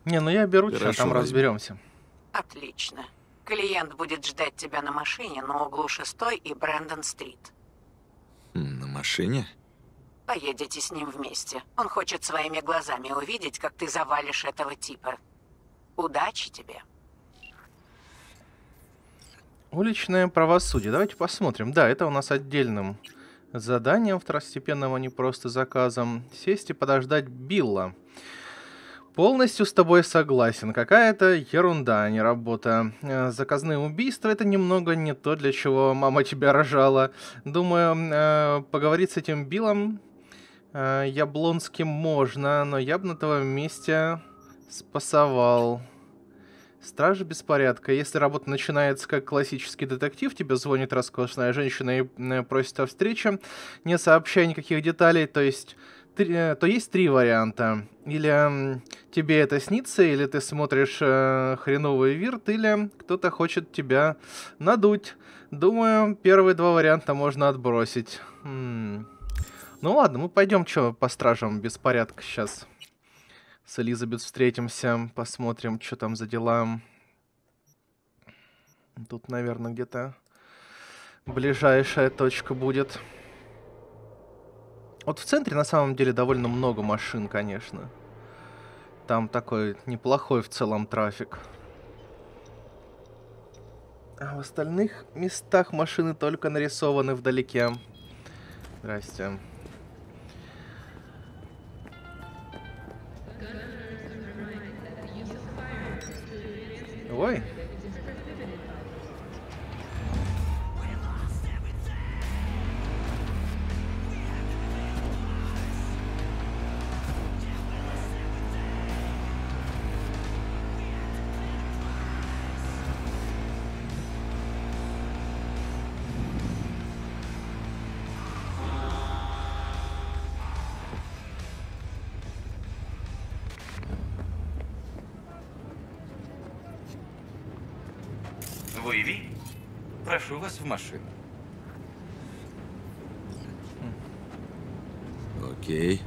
Не, ну я беру, Хорошо, что там возьму. разберемся. Отлично. Клиент будет ждать тебя на машине на углу шестой и Брэндон-стрит. На машине? Поедете с ним вместе. Он хочет своими глазами увидеть, как ты завалишь этого типа. Удачи тебе. Уличное правосудие. Давайте посмотрим. Да, это у нас отдельным заданием второстепенным, а не просто заказом. Сесть и подождать Билла. Полностью с тобой согласен. Какая-то ерунда, а не работа. Э, Заказные убийства — это немного не то, для чего мама тебя рожала. Думаю, э, поговорить с этим Биллом э, Яблонским можно, но я бы на твоем месте спасовал. Стражи беспорядка. Если работа начинается как классический детектив, тебе звонит роскошная женщина и э, просит о встрече, не сообщая никаких деталей, то есть, три- э, то есть три варианта. Или м, тебе это снится, или ты смотришь э, хреновый вирт, или кто-то хочет тебя надуть. Думаю, первые два варианта можно отбросить. М. Ну ладно, мы пойдем что по стражам беспорядка сейчас. С Элизабет встретимся, посмотрим, что там за дела. Тут, наверное, где-то ближайшая точка будет. Вот в центре на самом деле довольно много машин, конечно. Там такой неплохой в целом трафик. А в остальных местах машины только нарисованы вдалеке. Здрасте. Ой. Вы Ви? Прошу вас в машину. Окей.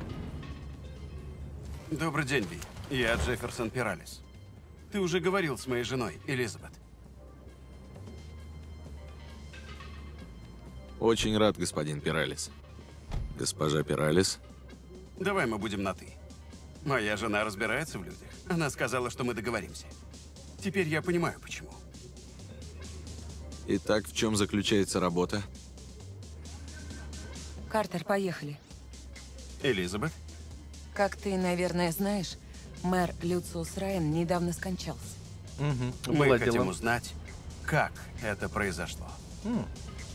Добрый день, Ви. Я Джефферсон Пиралис. Ты уже говорил с моей женой, Элизабет. Очень рад, господин Пиралис. Госпожа Пиралис? Давай мы будем на «ты». Моя жена разбирается в людях. Она сказала, что мы договоримся. Теперь я понимаю, почему. Итак, в чем заключается работа? Картер, поехали. Элизабет? Как ты, наверное, знаешь, мэр Люциус Райан недавно скончался. Угу. Мы хотим узнать, как это произошло. М.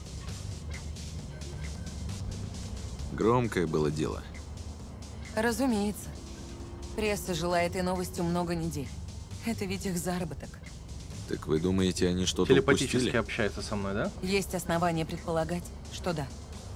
Громкое было дело. Разумеется. Пресса жила этой новостью много недель. Это ведь их заработок. Так вы думаете, они что-то Телепатически упустили? общается со мной, да? Есть основания предполагать, что да.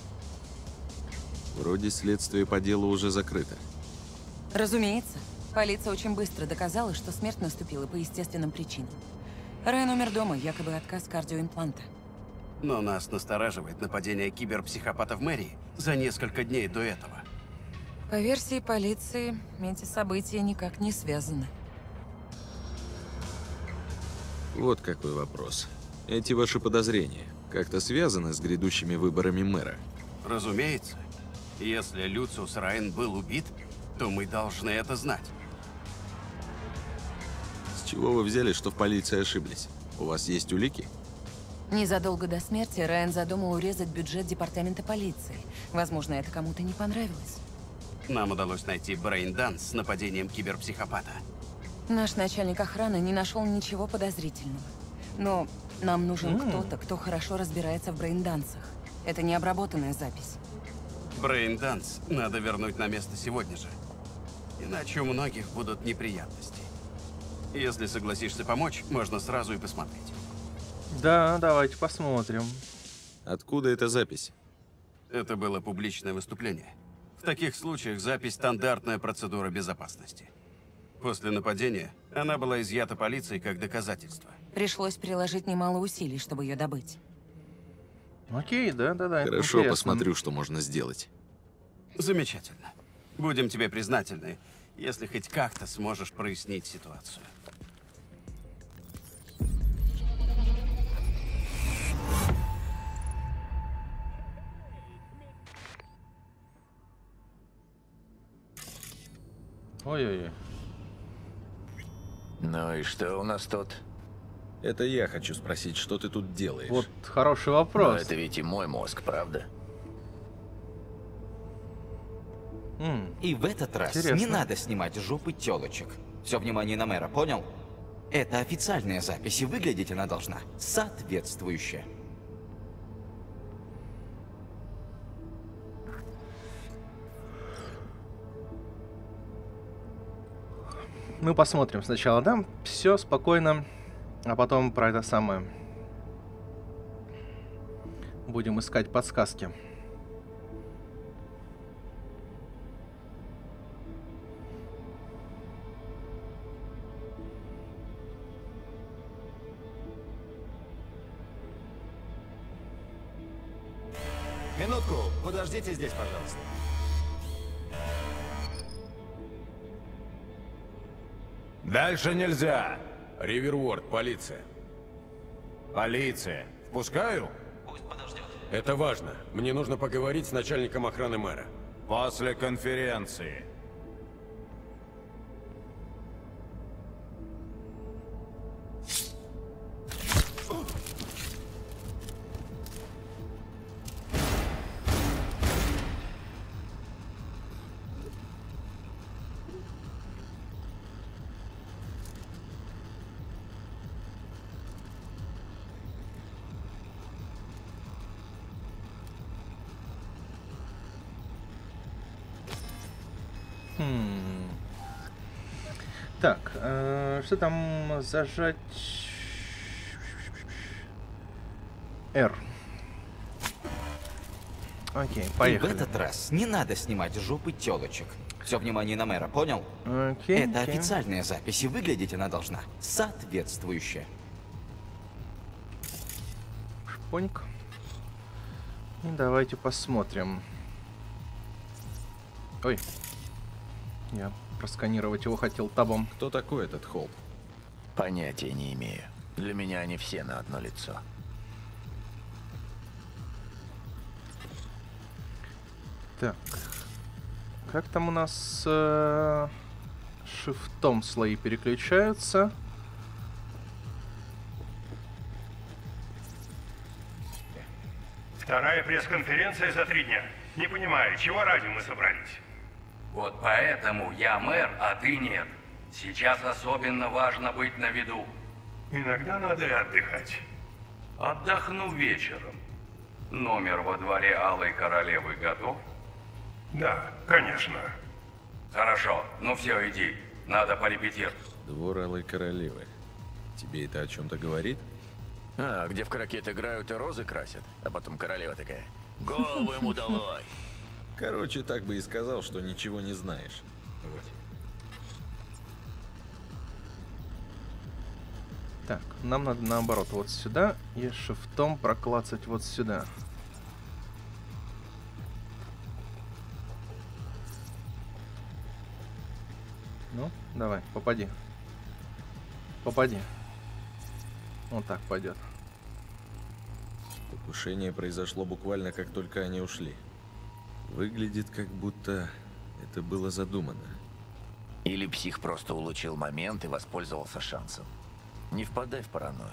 Вроде следствие по делу уже закрыто. Разумеется. Полиция очень быстро доказала, что смерть наступила по естественным причинам. Райан умер дома, якобы отказ кардиоимпланта. Но нас настораживает нападение киберпсихопата в мэрии за несколько дней до этого. По версии полиции, эти события никак не связаны. Вот какой вопрос. Эти ваши подозрения как-то связаны с грядущими выборами мэра? Разумеется. Если Люциус Райан был убит, то мы должны это знать. С чего вы взяли, что в полиции ошиблись? У вас есть улики? Незадолго до смерти Райан задумал урезать бюджет департамента полиции. Возможно, это кому-то не понравилось. Нам удалось найти брейн-данс с нападением киберпсихопата. Наш начальник охраны не нашел ничего подозрительного. Но нам нужен Mm. кто-то, кто хорошо разбирается в брейн-дансах. Это не обработанная запись. Брейн-данс надо вернуть на место сегодня же. Иначе у многих будут неприятности. Если согласишься помочь, можно сразу и посмотреть. Да, давайте посмотрим. Откуда эта запись? Это было публичное выступление. В таких случаях запись – стандартная процедура безопасности. После нападения она была изъята полицией как доказательство. Пришлось приложить немало усилий, чтобы ее добыть. Окей, да-да-да. Хорошо, посмотрю, что можно сделать. Замечательно. Будем тебе признательны, если хоть как-то сможешь прояснить ситуацию. Ой-ой-ой. Ну и что у нас тут? Это я хочу спросить, что ты тут делаешь? Вот хороший Но вопрос. это ведь и мой мозг, правда? М, И в этот раз интересно. не надо снимать жопы телочек. Все внимание на мэра, понял? Это официальная запись, и выглядеть она должна соответствующе. Мы посмотрим сначала, да? Все спокойно, а потом про это самое. Будем искать подсказки. Минутку, подождите здесь, пожалуйста. Дальше нельзя. Риверворд, полиция. Полиция. Впускаю? Пусть подождет. Это важно. Мне нужно поговорить с начальником охраны мэра. После конференции. Хм. Так, э, что там зажать? R. Окей, И в поехали. этот раз не надо снимать жопы телочек. Все внимание на мэра, понял? Окей, Это окей. официальная запись, и выглядеть она должна соответствующе. Шпоньк. И давайте посмотрим. Ой. Я просканировать его хотел табом. Кто такой этот Холт? Понятия не имею. Для меня они все на одно лицо. Так. Как там у нас с э, шифтом слои переключаются? Вторая пресс-конференция за три дня. Не понимаю, чего ради мы собрались? Вот поэтому я мэр, а ты нет. Сейчас особенно важно быть на виду. Иногда надо и отдыхать. Отдохну вечером. Номер во дворе Алой Королевы готов? Да, конечно. Хорошо, ну все, иди. Надо порепетировать. Двор Алой Королевы. Тебе это о чем-то говорит? А, где в крокет играют и розы красят, а потом королева такая: голову ему долой. Короче, так бы и сказал, что ничего не знаешь. Вот. Так, нам надо наоборот вот сюда и шифтом проклацать вот сюда. Ну, давай, попади. Попади. Вот так пойдет. Покушение произошло буквально как только они ушли. Выглядит, как будто это было задумано. Или псих просто улучил момент и воспользовался шансом. Не впадай в паранойю.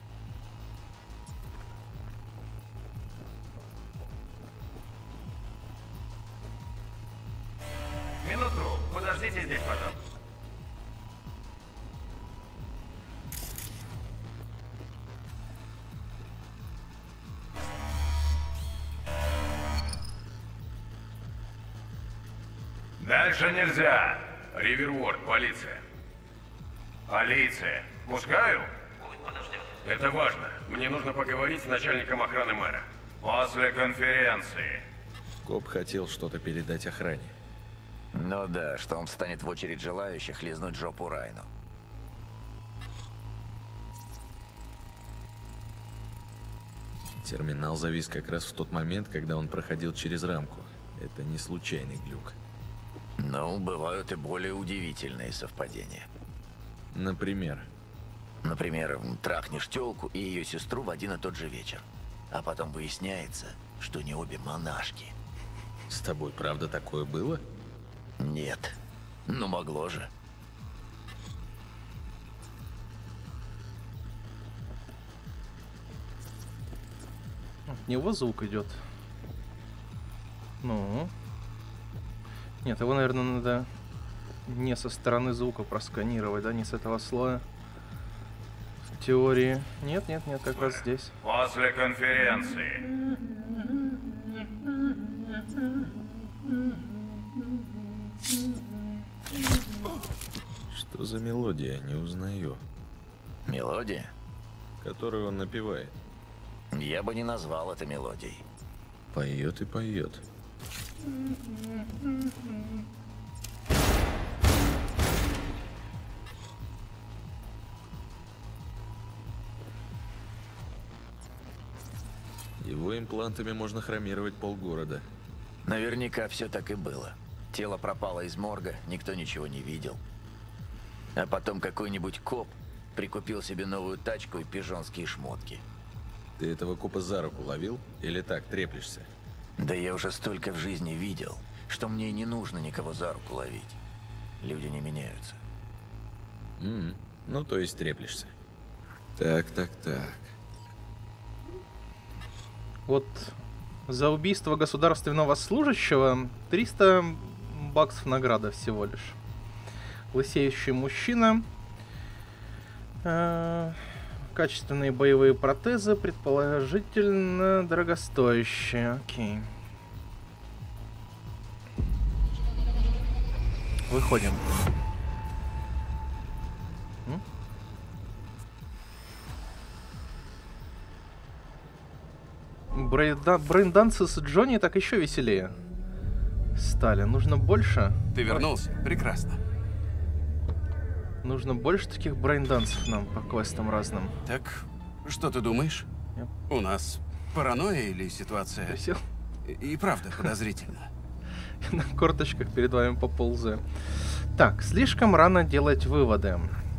Минутку, подождите здесь, пожалуйста. Дальше нельзя. Риверворд, полиция. Полиция. Пускаю? Пусть подождет. Это важно. Мне нужно поговорить с начальником охраны мэра. После конференции. Коп хотел что-то передать охране. Ну да, что он встанет в очередь желающих лизнуть жопу Райну. Терминал завис как раз в тот момент, когда он проходил через рамку. Это не случайный глюк. Ну, бывают и более удивительные совпадения. Например? Например, трахнешь тёлку и ее сестру в один и тот же вечер. А потом выясняется, что не обе монашки. С тобой правда такое было? Нет. Ну, могло же. От него звук идет. Ну. Нет, его, наверное, надо не со стороны звука просканировать, да, не с этого слоя. В теории. Нет, нет, нет, как раз здесь. После конференции. Что за мелодия? Не узнаю. Мелодия? Которую он напевает. Я бы не назвал это мелодией. Поет и поет. Его имплантами можно хромировать полгорода. Наверняка все так и было. Тело пропало из морга, никто ничего не видел. А потом какой-нибудь коп прикупил себе новую тачку и пижонские шмотки. Ты этого копа за руку ловил? Или так, треплешься? Да я уже столько в жизни видел, что мне и не нужно никого за руку ловить. Люди не меняются. Mm-hmm. Ну, то есть треплешься. Так, так, так. Вот за убийство государственного служащего триста баксов награда всего лишь. Лысеющий мужчина. Э-э- качественные боевые протезы, предположительно дорогостоящие. Окей. Выходим. Брейндансы с Джонни так еще веселее стали. Нужно больше. Ты вернулся? Прекрасно. Нужно больше таких брейндансов нам по квестам разным. Так, что ты думаешь? Yep. У нас паранойя или ситуация? И, и правда подозрительно. На корточках перед вами поползаю. Так, слишком рано делать выводы.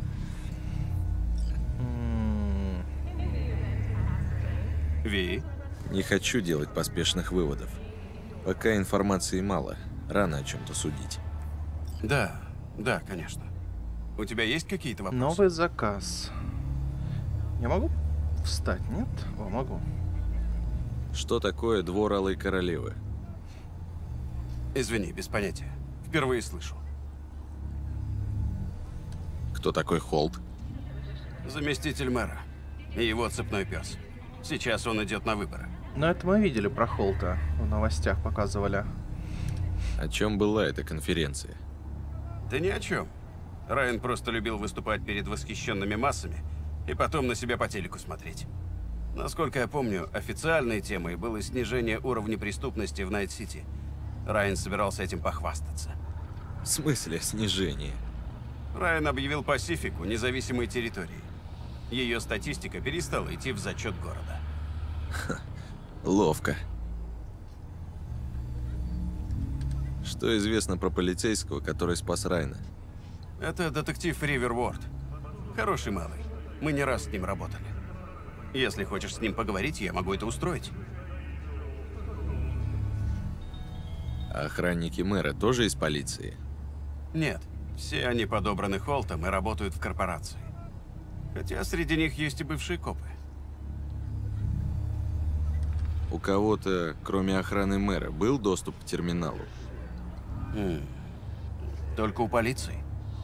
Ви? Не хочу делать поспешных выводов. Пока информации мало, рано о чем-то судить. Да, да, конечно. У тебя есть какие-то вопросы? Новый заказ. Я могу встать, нет? О, могу. Что такое двор Алой Королевы? Извини, без понятия. Впервые слышу. Кто такой Холт? Заместитель мэра. И его цепной пес. Сейчас он идет на выборы. Но это мы видели про Холта. В новостях показывали. О чем была эта конференция? Да ни о чем. Райан просто любил выступать перед восхищенными массами и потом на себя по телеку смотреть. Насколько я помню, официальной темой было снижение уровня преступности в Найт-Сити. Райан собирался этим похвастаться. В смысле снижение? Райан объявил Пасифику независимой территорией. Ее статистика перестала идти в зачет города. Ха, ловко. Что известно про полицейского, который спас Райана? Это детектив Ривер Уорд. Хороший малый. Мы не раз с ним работали. Если хочешь с ним поговорить, я могу это устроить. А охранники мэра тоже из полиции? Нет. Все они подобраны Холтом и работают в корпорации. Хотя среди них есть и бывшие копы. У кого-то, кроме охраны мэра, был доступ к терминалу? М-м. Только у полиции.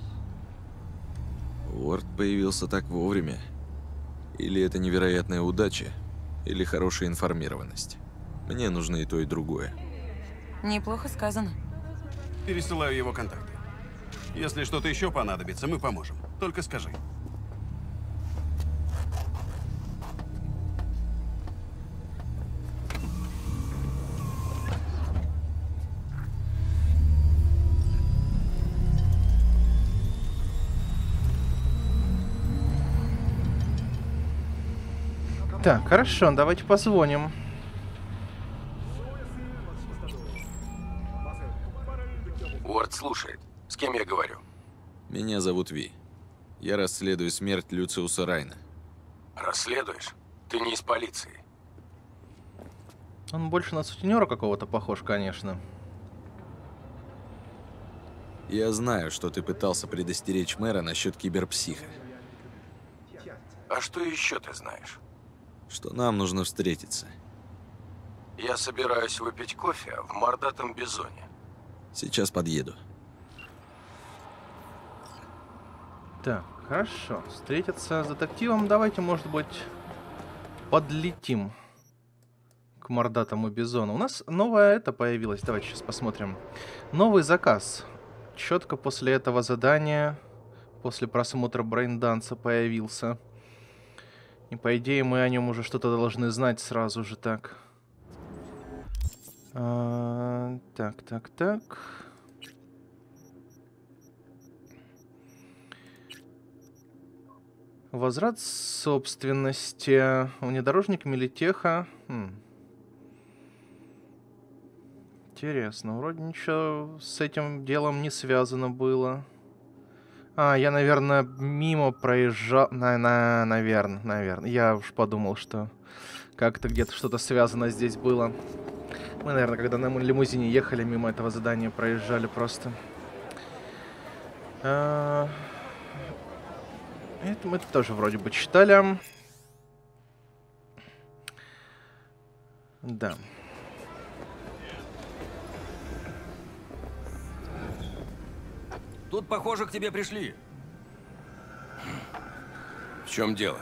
Уорд появился так вовремя. Или это невероятная удача, или хорошая информированность. Мне нужно и то, и другое. Неплохо сказано. Пересылаю его контакты. Если что-то еще понадобится, мы поможем. Только скажи. Так, хорошо, давайте позвоним. Уорд Хорват слушает. С кем я говорю? Меня зовут Ви. Я расследую смерть Люциуса Райна. Расследуешь? Ты не из полиции. Он больше на сутенера какого-то похож, конечно. Я знаю, что ты пытался предостеречь мэра насчет киберпсиха. А что еще ты знаешь? Что нам нужно встретиться. Я собираюсь выпить кофе в мордатом бизоне. Сейчас подъеду. Так, хорошо. Встретиться с детективом. Давайте, может быть, подлетим к мордатому бизону. У нас новое это появилось. Давайте сейчас посмотрим. Новый заказ. Четко после этого задания, после просмотра брейнданса появился. И по идее мы о нем уже что-то должны знать сразу же. Так. А, так, так, так. Возврат собственности. Внедорожник Милитеха. Хм. Интересно, вроде ничего с этим делом не связано было. А, я, наверное, мимо проезжал... На, на, наверное, наверное. Я уж подумал, что как-то где-то что-то связано здесь было. Мы, наверное, когда на лимузине ехали, мимо этого здания проезжали просто. А... Это мы тоже вроде бы читали. Да. Тут, похоже, к тебе пришли. В чем дело?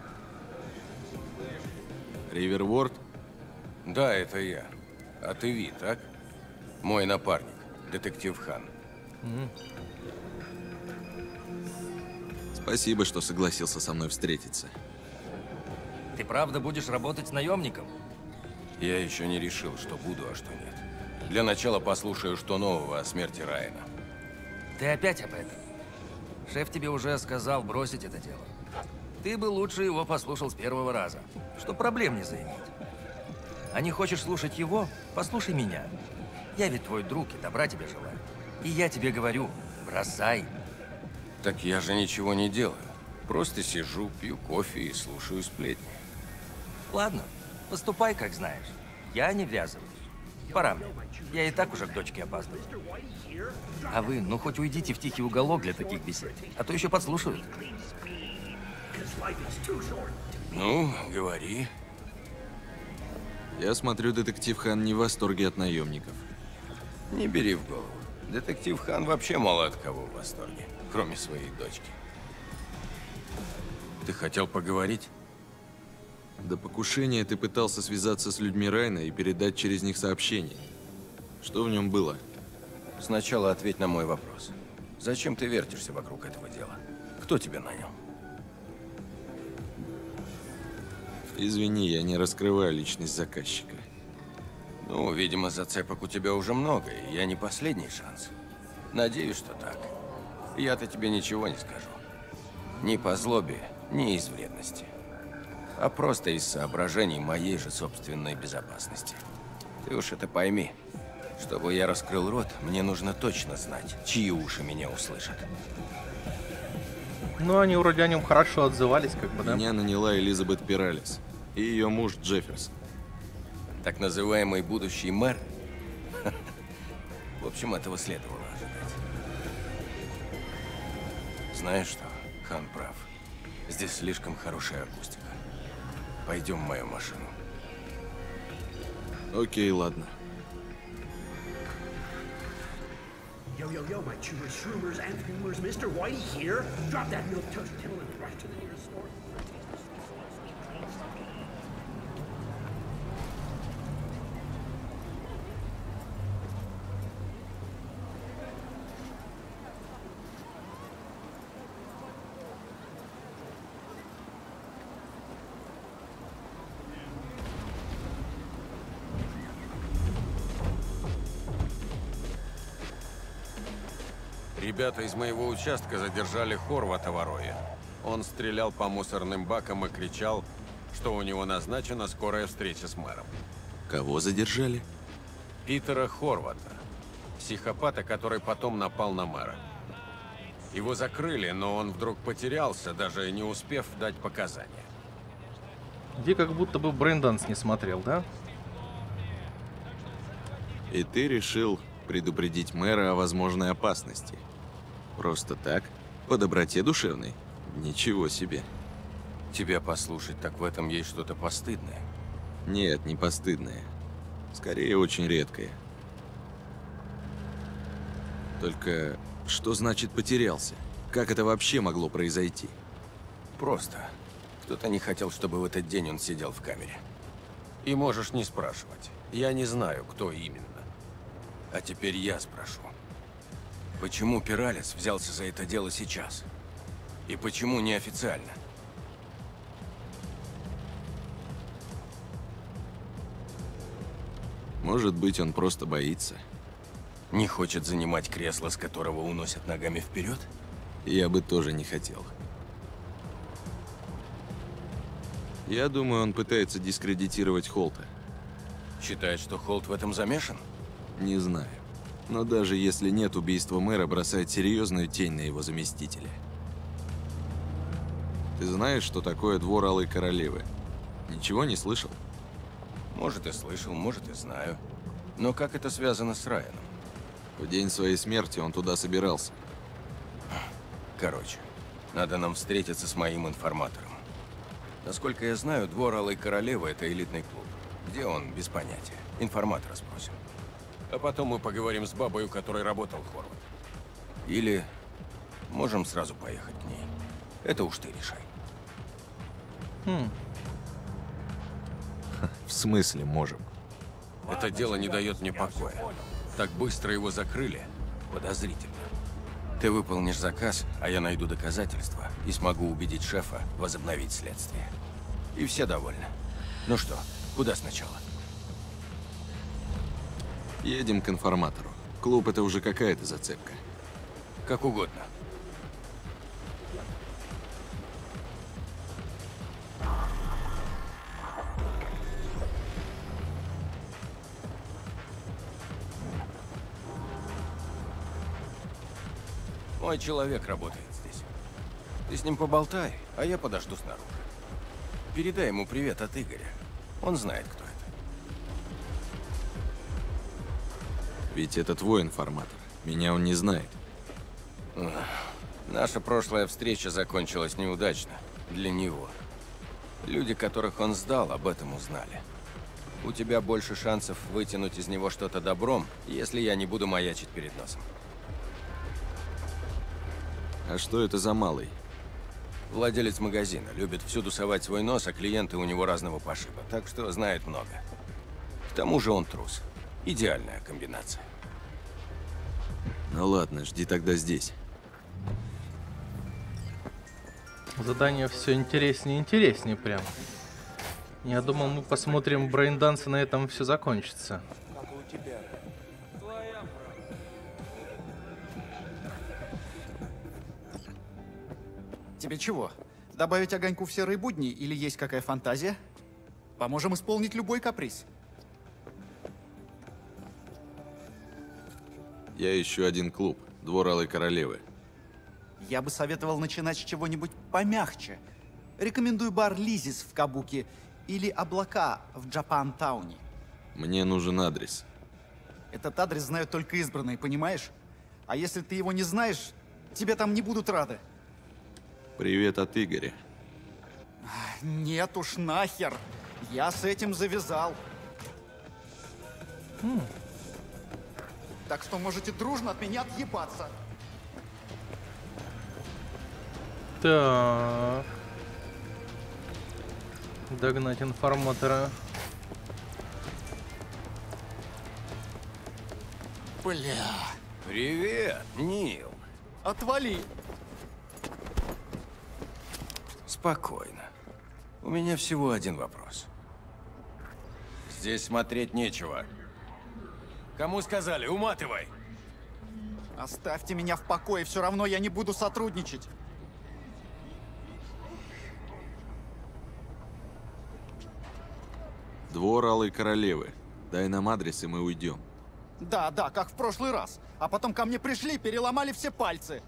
Риверворд? Да, это я. А ты Ви, так? Мой напарник, детектив Хан. Mm-hmm. Спасибо, что согласился со мной встретиться. Ты правда будешь работать наемником? Я еще не решил, что буду, а что нет. Для начала послушаю, что нового о смерти Райана. Ты опять об этом? Шеф тебе уже сказал бросить это дело. Ты бы лучше его послушал с первого раза, чтоб проблем не заиметь. А не хочешь слушать его? Послушай меня. Я ведь твой друг и добра тебе желаю. И я тебе говорю, бросай. Так я же ничего не делаю. Просто сижу, пью кофе и слушаю сплетни. Ладно, поступай, как знаешь. Я не ввязываюсь. Пора мне. Я и так уже к дочке опаздываю. А вы, ну хоть уйдите в тихий уголок для таких бесед, а то еще подслушают. Ну, говори. Я смотрю, детектив Хан не в восторге от наемников. Не бери в голову. Детектив Хан вообще мало от кого в восторге, кроме своей дочки. Ты хотел поговорить? До покушения ты пытался связаться с людьми Райна и передать через них сообщение. Что в нем было? Сначала ответь на мой вопрос. Зачем ты вертишься вокруг этого дела? Кто тебя нанял? Извини, я не раскрываю личность заказчика. Ну, видимо, зацепок у тебя уже много, и я не последний шанс. Надеюсь, что так. Я-то тебе ничего не скажу. Ни по злобе, ни из вредности. А просто из соображений моей же собственной безопасности. Ты уж это пойми. Чтобы я раскрыл рот, мне нужно точно знать, чьи уши меня услышат. Ну, они вроде о нем хорошо отзывались, как бы, да? Меня наняла Элизабет Пиралис и ее муж Джефферсон. Так называемый будущий мэр? В общем, этого следовало ожидать. Знаешь что, Хан прав. Здесь слишком хорошая акустика. Пойдем в мою машину. Окей, ладно. Yo, yo, yo, my chewers, shroomers, and humors, Mister Whitey here. Drop that milk toast kettle and rush to the nearest store. Ребята из моего участка задержали Хорвата в Орове. Он стрелял по мусорным бакам и кричал, что у него назначена скорая встреча с мэром. Кого задержали? Питера Хорвата. Психопата, который потом напал на мэра. Его закрыли, но он вдруг потерялся, даже не успев дать показания. Где как будто бы брейнданс не смотрел, да? И ты решил предупредить мэра о возможной опасности. Просто так? По доброте душевной? Ничего себе. Тебя послушать, так в этом есть что-то постыдное. Нет, не постыдное. Скорее, очень редкое. Только что значит потерялся? Как это вообще могло произойти? Просто. Кто-то не хотел, чтобы в этот день он сидел в камере. И можешь не спрашивать. Я не знаю, кто именно. А теперь я спрошу. Почему Пиралес взялся за это дело сейчас? И почему неофициально? Может быть, он просто боится. Не хочет занимать кресло, с которого уносят ногами вперед? Я бы тоже не хотел. Я думаю, он пытается дискредитировать Холта. Считает, что Холт в этом замешан? Не знаю. Но даже если нет, убийство мэра бросает серьезную тень на его заместителя. Ты знаешь, что такое двор Алой Королевы? Ничего не слышал? Может, и слышал, может, и знаю. Но как это связано с Райаном? В день своей смерти он туда собирался. Короче, надо нам встретиться с моим информатором. Насколько я знаю, двор Алой Королевы – это элитный клуб. Где он, без понятия. Информатора спросим. А потом мы поговорим с бабой, у которой работал Хорват. Или можем сразу поехать к ней. Это уж ты решай. Хм. В смысле можем? Это дело не дает мне покоя. Так быстро его закрыли. Подозрительно. Ты выполнишь заказ, а я найду доказательства и смогу убедить шефа возобновить следствие. И все довольны. Ну что, куда сначала? Едем к информатору. Клуб — это уже какая-то зацепка. Как угодно. Мой человек работает здесь. Ты с ним поболтай, а я подожду снаружи. Передай ему привет от Игоря. Он знает, кто это. Ведь это твой информатор. Меня он не знает. Ах, наша прошлая встреча закончилась неудачно. Для него. Люди, которых он сдал, об этом узнали. У тебя больше шансов вытянуть из него что-то добром, если я не буду маячить перед носом. А что это за малый? Владелец магазина. Любит всюду совать свой нос, а клиенты у него разного пошиба. Так что знает много. К тому же он трус. Идеальная комбинация. Ну ладно, жди тогда здесь. Задание все интереснее и интереснее прям. Я думал, мы посмотрим брейнданс, и на этом все закончится. Тебе чего? Добавить огоньку в серые будни или есть какая фантазия? Поможем исполнить любой каприз. Я ищу один клуб. Двор Алой Королевы. Я бы советовал начинать с чего-нибудь помягче. Рекомендую бар Лизис в Кабуки или Облака в Джапантауне. Мне нужен адрес. Этот адрес знают только избранные, понимаешь? А если ты его не знаешь, тебе там не будут рады. Привет от Игоря. Нет уж нахер. Я с этим завязал. Хм. Так что можете дружно от меня отъебаться. Так. Догнать информатора. Бля. Привет, Нил. Отвали. Спокойно. У меня всего один вопрос. Здесь смотреть нечего. Кому сказали? Уматывай! Оставьте меня в покое, все равно я не буду сотрудничать. Двор Алой Королевы. Дай нам адрес, и мы уйдем. Да, да, как в прошлый раз. А потом ко мне пришли, переломали все пальцы.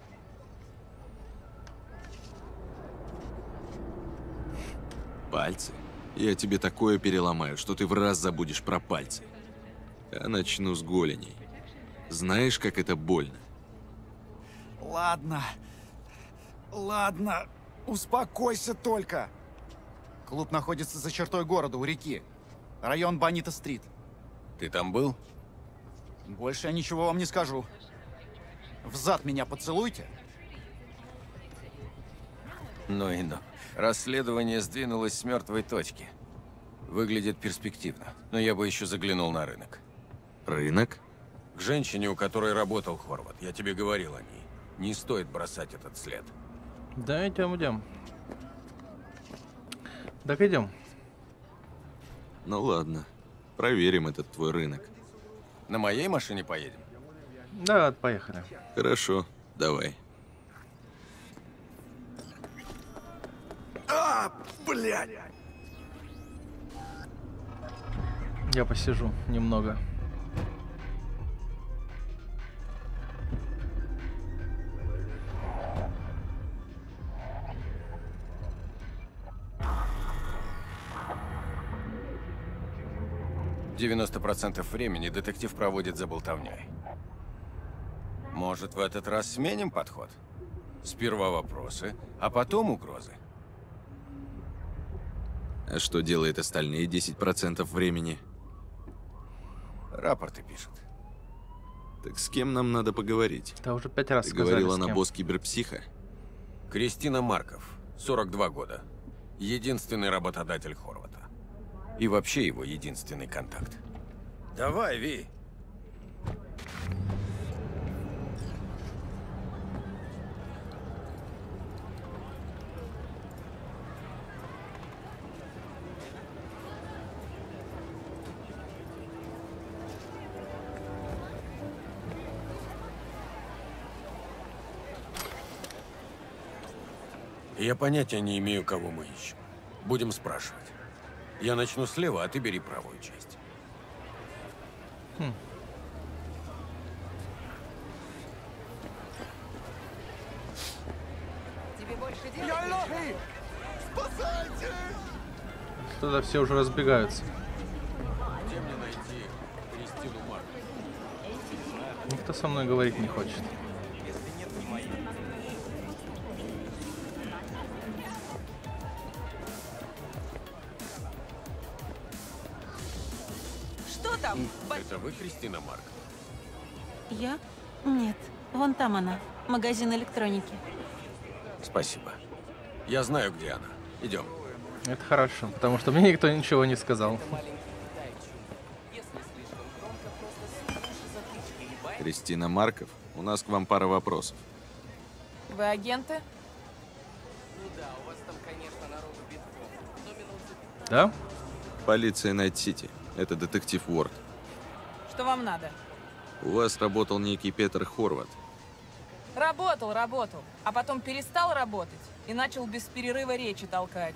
Пальцы? Я тебе такое переломаю, что ты в раз забудешь про пальцы. А начну с голеней. Знаешь, как это больно? Ладно. Ладно. Успокойся только. Клуб находится за чертой города, у реки. Район Бонита-стрит. Ты там был? Больше я ничего вам не скажу. Взад меня поцелуйте. Ну и ну. Расследование сдвинулось с мертвой точки. Выглядит перспективно, но я бы еще заглянул на рынок. Рынок? К женщине, у которой работал Хорват. Я тебе говорил о ней. Не стоит бросать этот след. Да, идем, идем. Так идем. Ну ладно. Проверим этот твой рынок. На моей машине поедем? Да, поехали. Хорошо, давай. А, блядь! Я посижу немного. девяносто процентов времени детектив проводит за болтовней. Может, в этот раз сменим подход? Сперва вопросы, а потом угрозы. А что делает остальные десять процентов времени? Рапорты пишет. Так с кем нам надо поговорить? Да уже пять раз Ты сказали, говорила с на кем. босс киберпсиха? Кристина Марков, сорок два года. Единственный работодатель Хорвата. И вообще его единственный контакт. Давай, Ви. Я понятия не имею, кого мы ищем. Будем спрашивать. Я начну слева, а ты бери правую часть. Хм. Тебе больше делать Спасайте! Туда все уже разбегаются. Где мне найти Кристину Марков? Никто со мной говорить не хочет. Что там? Это вы, Кристина Марков? Я? Нет. Вон там она. Магазин электроники. Спасибо. Я знаю, где она. Идем. Это хорошо, потому что мне никто ничего не сказал. Кристина Марков, у нас к вам пара вопросов. Вы агенты? Да? Полиция Найт-Сити. Это детектив Уорд. Что вам надо? У вас работал некий Петер Хорват. Работал, работал. А потом перестал работать и начал без перерыва речи толкать.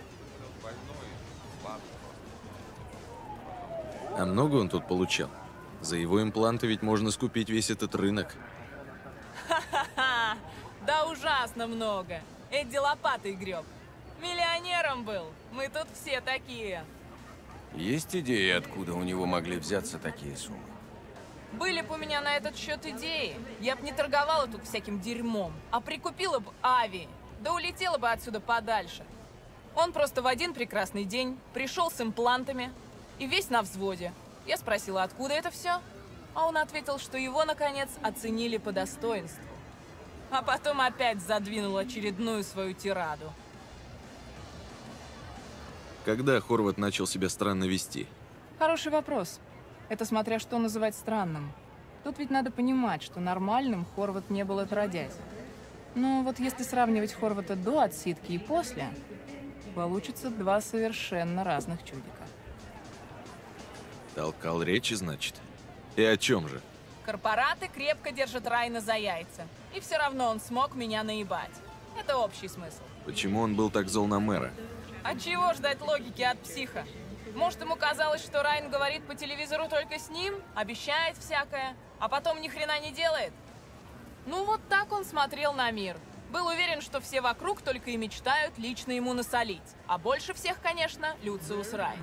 А много он тут получал? За его импланты ведь можно скупить весь этот рынок. Ха-ха-ха! Да ужасно много. Эдди лопатой греб. Миллионером был. Мы тут все такие. Есть идеи, откуда у него могли взяться такие суммы? Были бы у меня на этот счет идеи, я бы не торговала тут всяким дерьмом, а прикупила бы Ави, да улетела бы отсюда подальше. Он просто в один прекрасный день пришел с имплантами и весь на взводе. Я спросила, откуда это все, а он ответил, что его, наконец, оценили по достоинству. А потом опять задвинул очередную свою тираду. Когда Хорват начал себя странно вести? Хороший вопрос. Это смотря что называть странным. Тут ведь надо понимать, что нормальным Хорват не был отродясь. Но вот если сравнивать Хорвата до отсидки и после, получится два совершенно разных чудика. Толкал речи, значит? И о чем же? Корпораты крепко держат Райна за яйца. И все равно он смог меня наебать. Это общий смысл. Почему он был так зол на мэра? А чего ждать логики от психа? Может, ему казалось, что Райан говорит по телевизору только с ним, обещает всякое, а потом ни хрена не делает? Ну вот так он смотрел на мир. Был уверен, что все вокруг только и мечтают лично ему насолить. А больше всех, конечно, Люциус Райан.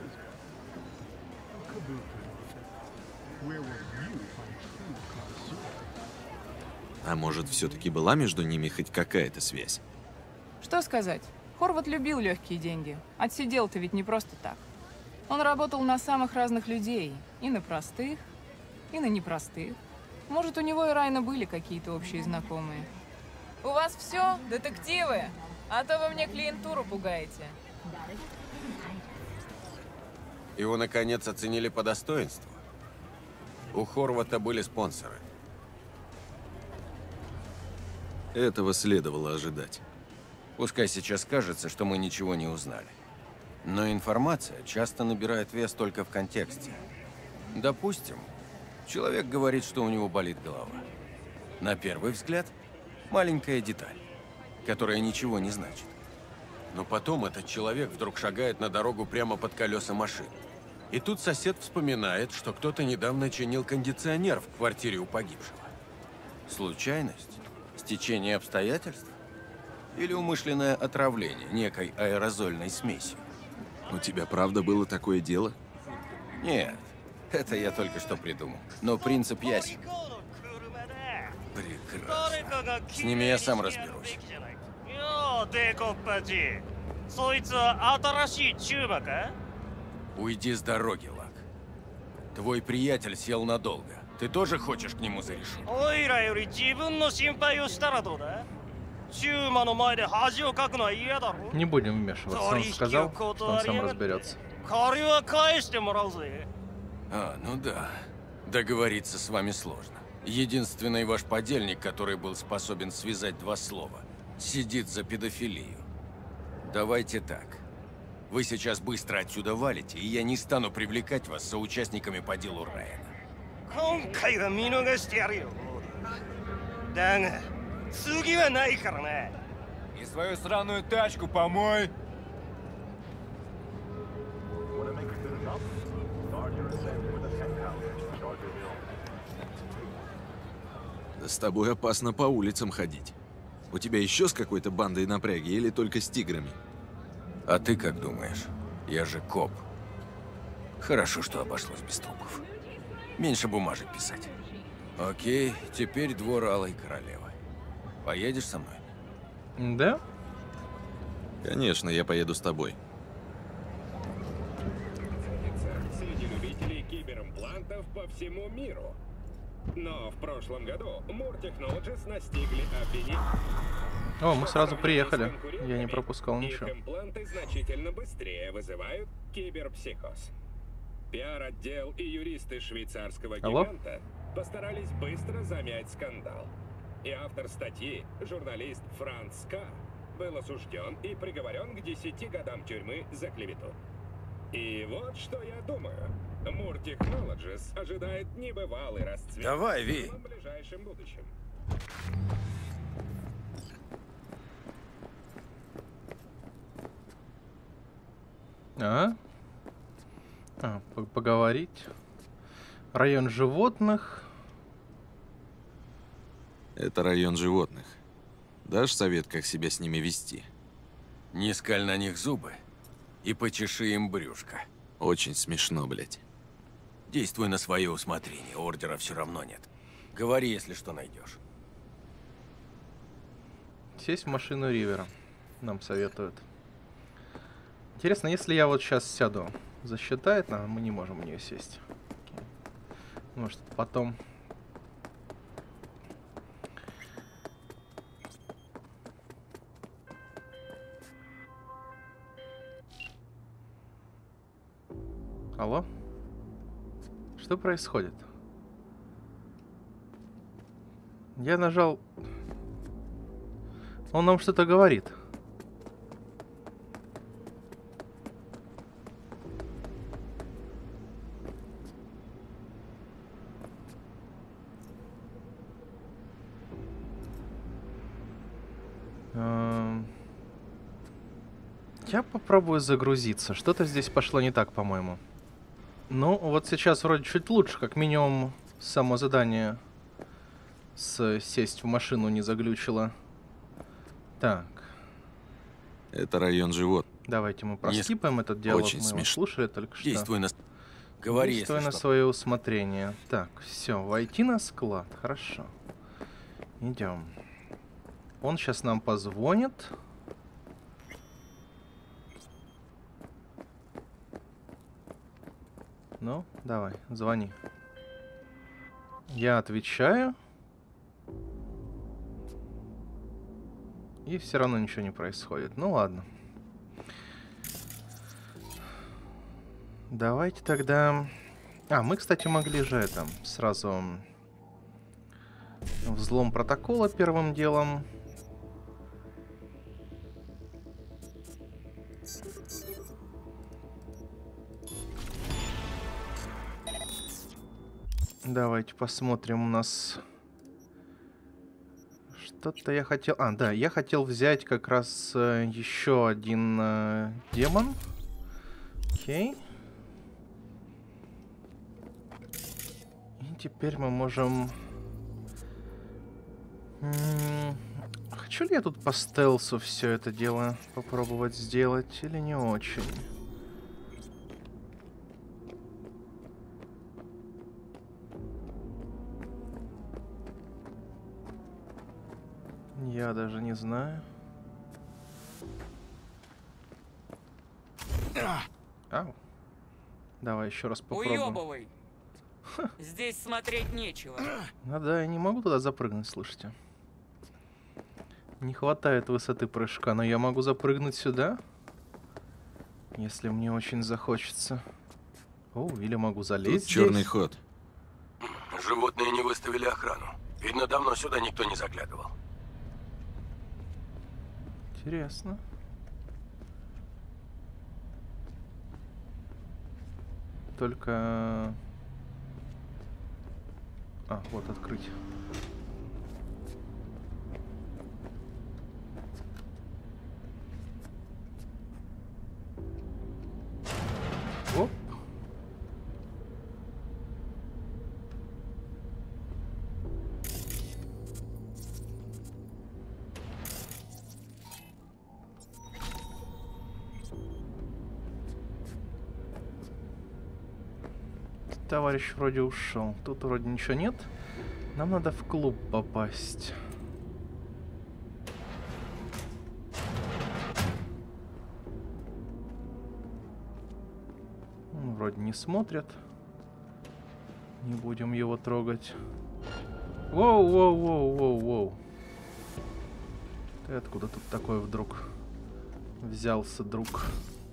А может, все-таки была между ними хоть какая-то связь? Что сказать? Хорват любил легкие деньги. Отсидел-то ведь не просто так. Он работал на самых разных людей. И на простых, и на непростых. Может, у него и Райана были какие-то общие знакомые. У вас все, детективы? А то вы мне клиентуру пугаете. Его, наконец, оценили по достоинству. У Хорвата были спонсоры. Этого следовало ожидать. Пускай сейчас кажется, что мы ничего не узнали. Но информация часто набирает вес только в контексте. Допустим, человек говорит, что у него болит голова. На первый взгляд, маленькая деталь, которая ничего не значит. Но потом этот человек вдруг шагает на дорогу прямо под колеса машины. И тут сосед вспоминает, что кто-то недавно чинил кондиционер в квартире у погибшего. Случайность? Стечение обстоятельств? Или умышленное отравление некой аэрозольной смесью? У тебя правда было такое дело? Нет, это я только что придумал. Но принцип ясен. Прекрасно. С ними я сам разберусь. Уйди с дороги, Лак. Твой приятель сел надолго. Ты тоже хочешь к нему за решетку? Не будем вмешиваться, он сказал, что он сам разберется. А, ну да. Договориться с вами сложно. Единственный ваш подельник, который был способен связать два слова, сидит за педофилию. Давайте так. Вы сейчас быстро отсюда валите, и я не стану привлекать вас соучастниками по делу Райана. И свою сраную тачку помой. Да с тобой опасно по улицам ходить. У тебя еще с какой-то бандой напряги или только с тиграми? А ты как думаешь? Я же коп. Хорошо, что обошлось без трупов. Меньше бумажек писать. Окей, теперь двор Алой Королевы. Поедешь со мной? Да? Конечно, я поеду с тобой. Среди любителей киберимплантов по всему миру. Но в прошлом году Moore Technologies настигли обвинения. О, мы сразу приехали. Я не пропускал ничего. Их импланты значительно быстрее вызывают киберпсихоз. Пиар-отдел и юристы швейцарского Алло? гиганта постарались быстро замять скандал. И автор статьи, журналист Франц К., был осужден и приговорен к десяти годам тюрьмы за клевету. И вот что я думаю. Moore Technologies ожидает небывалый расцвет Давай, Ви. в ближайшем будущем. А? А, по- поговорить. Район животных. Это район животных. Дашь совет, как себя с ними вести? Не скаль на них зубы и почеши им брюшко. Очень смешно, блядь. Действуй на свое усмотрение, ордера все равно нет. Говори, если что найдешь. Сесть в машину Ривера. Нам советуют. Интересно, если я вот сейчас сяду, засчитает нам? Мы не можем в нее сесть. Окей. Может, потом... Алло? Что происходит? Я нажал... Он нам что-то говорит. Эм. Я попробую загрузиться. Что-то здесь пошло не так, по-моему. Ну, вот сейчас вроде чуть лучше. Как минимум, само задание с сесть в машину не заглючило. Так. Это район живот. Давайте мы проскипаем этот диалог. Очень мы его смешно. слушали только что. Действуй на... Говори, Действуй если на что. свое усмотрение. Так, все, войти на склад. Хорошо. Идем. Он сейчас нам позвонит. Ну, давай, звони. Я отвечаю. И все равно ничего не происходит. Ну ладно. Давайте тогда... А, мы, кстати, могли же это сразу взлом протокола первым делом. Давайте посмотрим у нас... Что-то я хотел... А, да, я хотел взять как раз э, еще один э, демон. Окей. И теперь мы можем... М-м- Хочу ли я тут по стелсу все это дело попробовать сделать или не очень? Я даже не знаю. Ау. Давай еще раз попробуем. Уёбывай. Здесь смотреть нечего. Ну да, я не могу туда запрыгнуть, слушайте. Не хватает высоты прыжка, но я могу запрыгнуть сюда, если мне очень захочется. О, или могу залезть Тут черный здесь. ход. Животные не выставили охрану. Видно, давно сюда никто не заглядывал. Интересно. Только... А, вот открыть. Оп. Товарищ вроде ушел. Тут вроде ничего нет. Нам надо в клуб попасть. Ну, вроде не смотрят. Не будем его трогать. Воу, воу, воу, воу, воу. Ты откуда тут такой вдруг взялся, друг?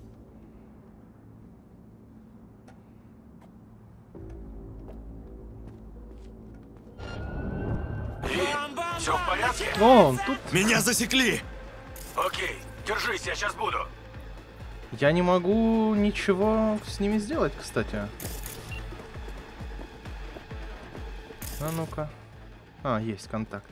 Все в порядке? О, он тут. Меня засекли! Окей, держись, я сейчас буду. Я не могу ничего с ними сделать, кстати. А ну-ка. А, есть контакт.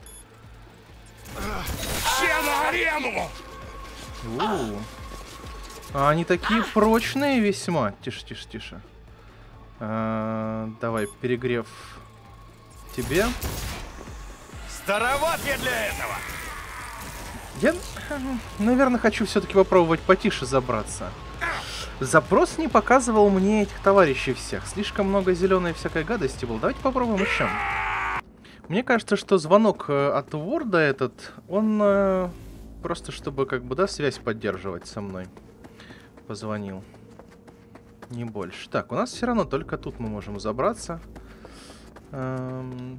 Все на арену! У-у-у. А они такие прочные весьма. Тише, тише, тише. А, давай, перегрев тебе. Староват я для этого! Я, наверное, хочу все-таки попробовать потише забраться. Запрос не показывал мне этих товарищей всех. Слишком много зеленой всякой гадости было. Давайте попробуем еще. Мне кажется, что звонок от Ворда этот, он э, просто чтобы как бы, да, связь поддерживать со мной. Позвонил. Не больше. Так, у нас все равно только тут мы можем забраться. Эм...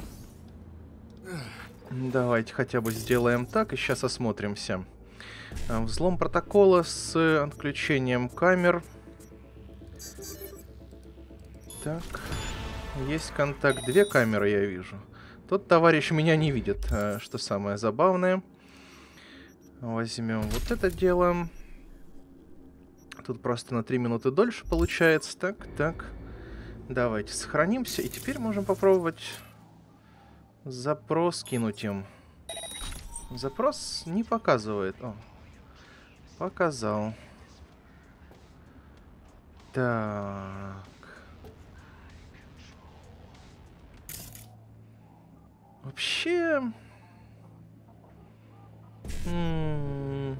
Давайте хотя бы сделаем так и сейчас осмотримся. Взлом протокола с отключением камер. Так. Есть контакт. Две камеры я вижу. Тот товарищ меня не видит, что самое забавное. Возьмем вот это дело. Тут просто на три минуты дольше получается. Так, так. Давайте сохранимся. И теперь можем попробовать запрос кинуть им. Запрос не показывает. О. Показал. Так. Вообще... М-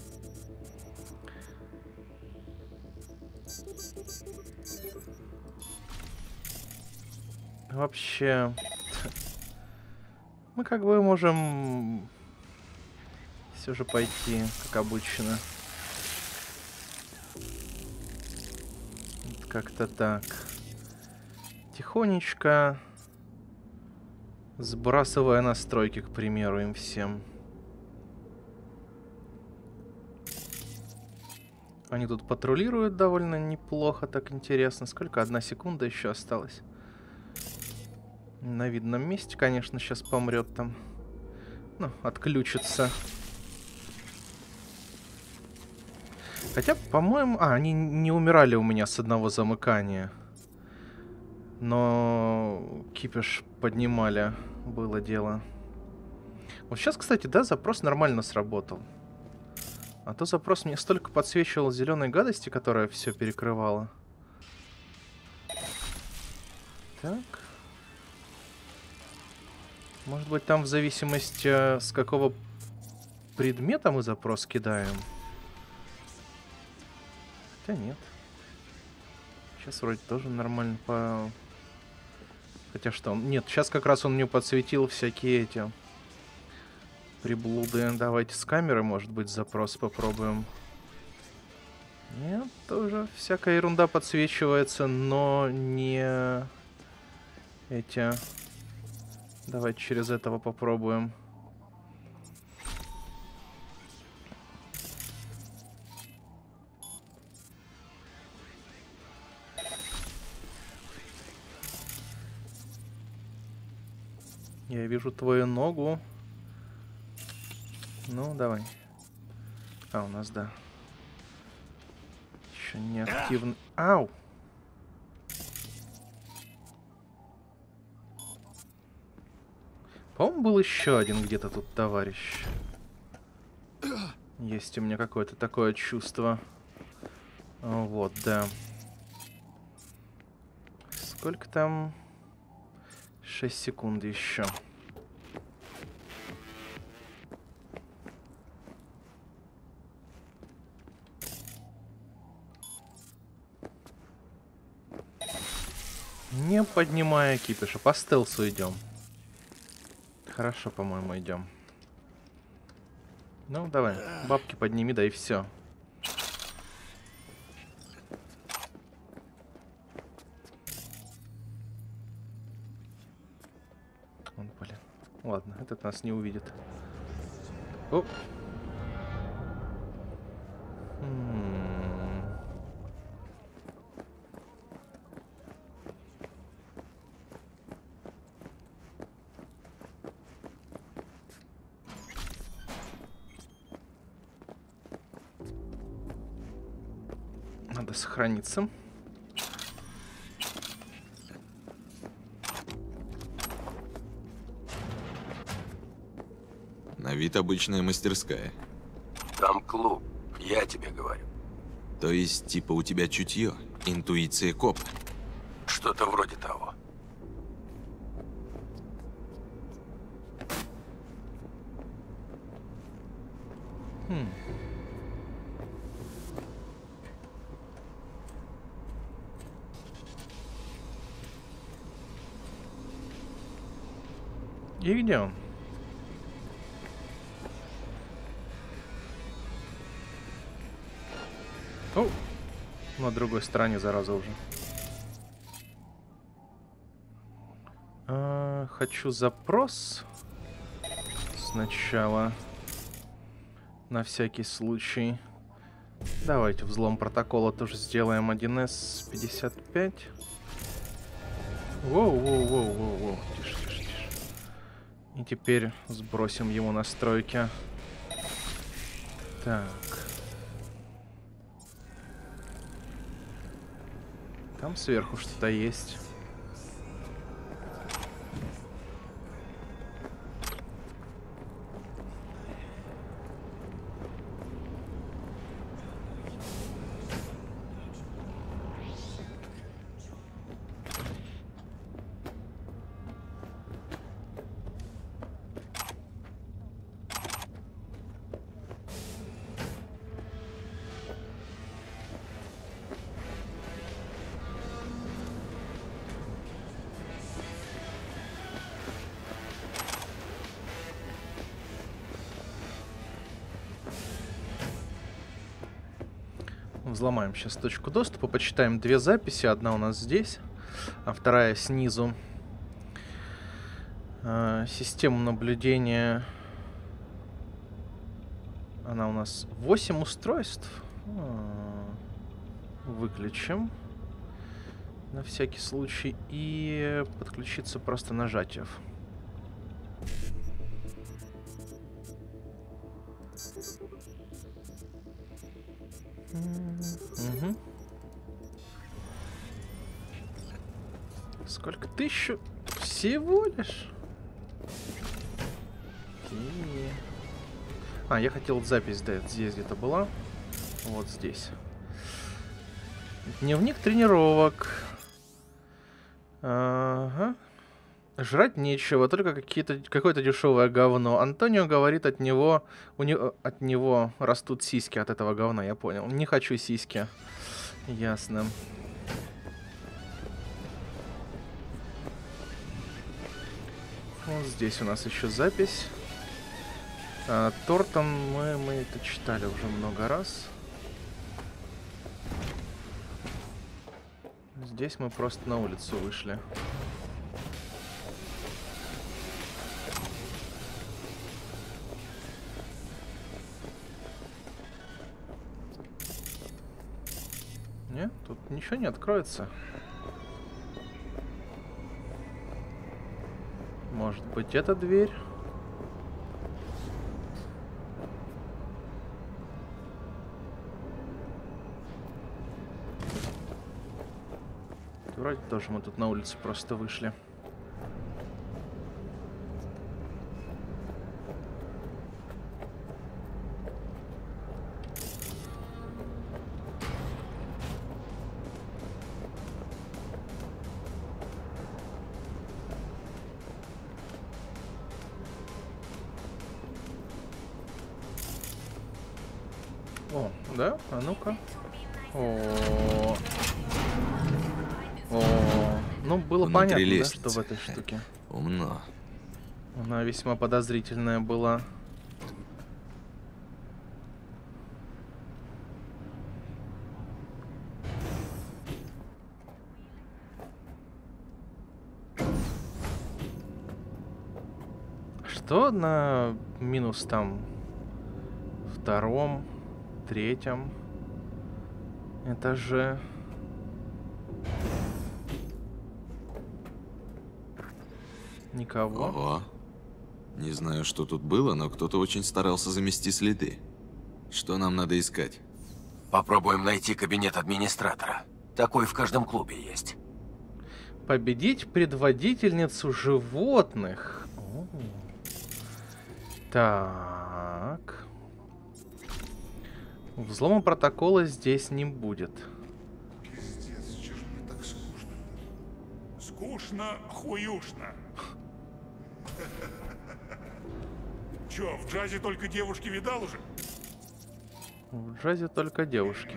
Вообще... Мы как бы можем все же пойти, как обычно. Как-то так. Тихонечко сбрасывая настройки, к примеру, им всем. Они тут патрулируют довольно неплохо, так интересно. Сколько? Одна секунда еще осталась. На видном месте, конечно, сейчас помрет там. Ну, отключится. Хотя, по-моему... А, они не умирали у меня с одного замыкания. Но кипиш поднимали. Было дело. Вот сейчас, кстати, да, запрос нормально сработал. А то запрос мне столько подсвечивал зеленой гадости, которая все перекрывала. Так. Может быть, там в зависимости, с какого предмета мы запрос кидаем. Хотя нет. Сейчас вроде тоже нормально по... Хотя что? Нет, сейчас как раз он мне подсветил всякие эти приблуды. Давайте с камеры, может быть, запрос попробуем. Нет, тоже всякая ерунда подсвечивается, но не эти... Давайте через этого попробуем. Я вижу твою ногу. Ну, давай. А, у нас, да. Еще не активно. Ау! По-моему, был еще один где-то тут товарищ. Есть у меня какое-то такое чувство. Вот, да. Сколько там? шесть секунд еще. Не поднимая кипиша, по стелсу идем. Хорошо, по-моему, идем. Ну, давай, бабки подними, да и все. Он, блин. Ладно, этот нас не увидит. О! М-м-м. Надо сохраниться. На вид обычная мастерская. Там клуб, я тебе говорю. То есть, типа, у тебя чутье, интуиция копа. Что-то вроде того. Хм. И где он? О, на другой стороне, зараза, уже. А, хочу запрос сначала. На всякий случай. Давайте взлом протокола тоже сделаем. один эс пятьдесят пять. Воу, воу, воу, воу, воу. Тише, тише, тише. И теперь сбросим ему настройки. Так. Там сверху что-то есть. Взломаем сейчас точку доступа, почитаем две записи. Одна у нас здесь, а вторая снизу. Э, систему наблюдения. Она у нас восемь устройств. Выключим на всякий случай и подключиться просто нажатием. Угу. Сколько? Тысячу? Всего лишь? Окей. А, я хотел запись, да, здесь где-то была. Вот здесь. Дневник тренировок. Ага. Жрать нечего, только какие-то какое-то дешевое говно. Антонио говорит, от него, у него от него растут сиськи от этого говна, я понял. Не хочу сиськи. Ясно. Вот здесь у нас еще запись. А, Тортон мы, мы это читали уже много раз. Здесь мы просто на улицу вышли. Нет, тут ничего не откроется. Может быть, эта дверь? Вроде тоже мы тут на улицу просто вышли. О, да? А ну-ка. О, О, ну было Внутри понятно, да, лестницы. что в этой штуке. Умно. Она весьма подозрительная была. Что на минус там втором, третьем этаже? Никого. Ого. Не знаю, что тут было, но кто-то очень старался замести следы. Что нам надо искать? Попробуем найти кабинет администратора. Такой в каждом клубе есть. Победить предводительницу животных. О. Так. Взлома протокола здесь не будет. Пиздец, чё ж мне так скучно? Скучно, хуюшно. Чё, в джазе только девушки видал уже? В джазе только девушки.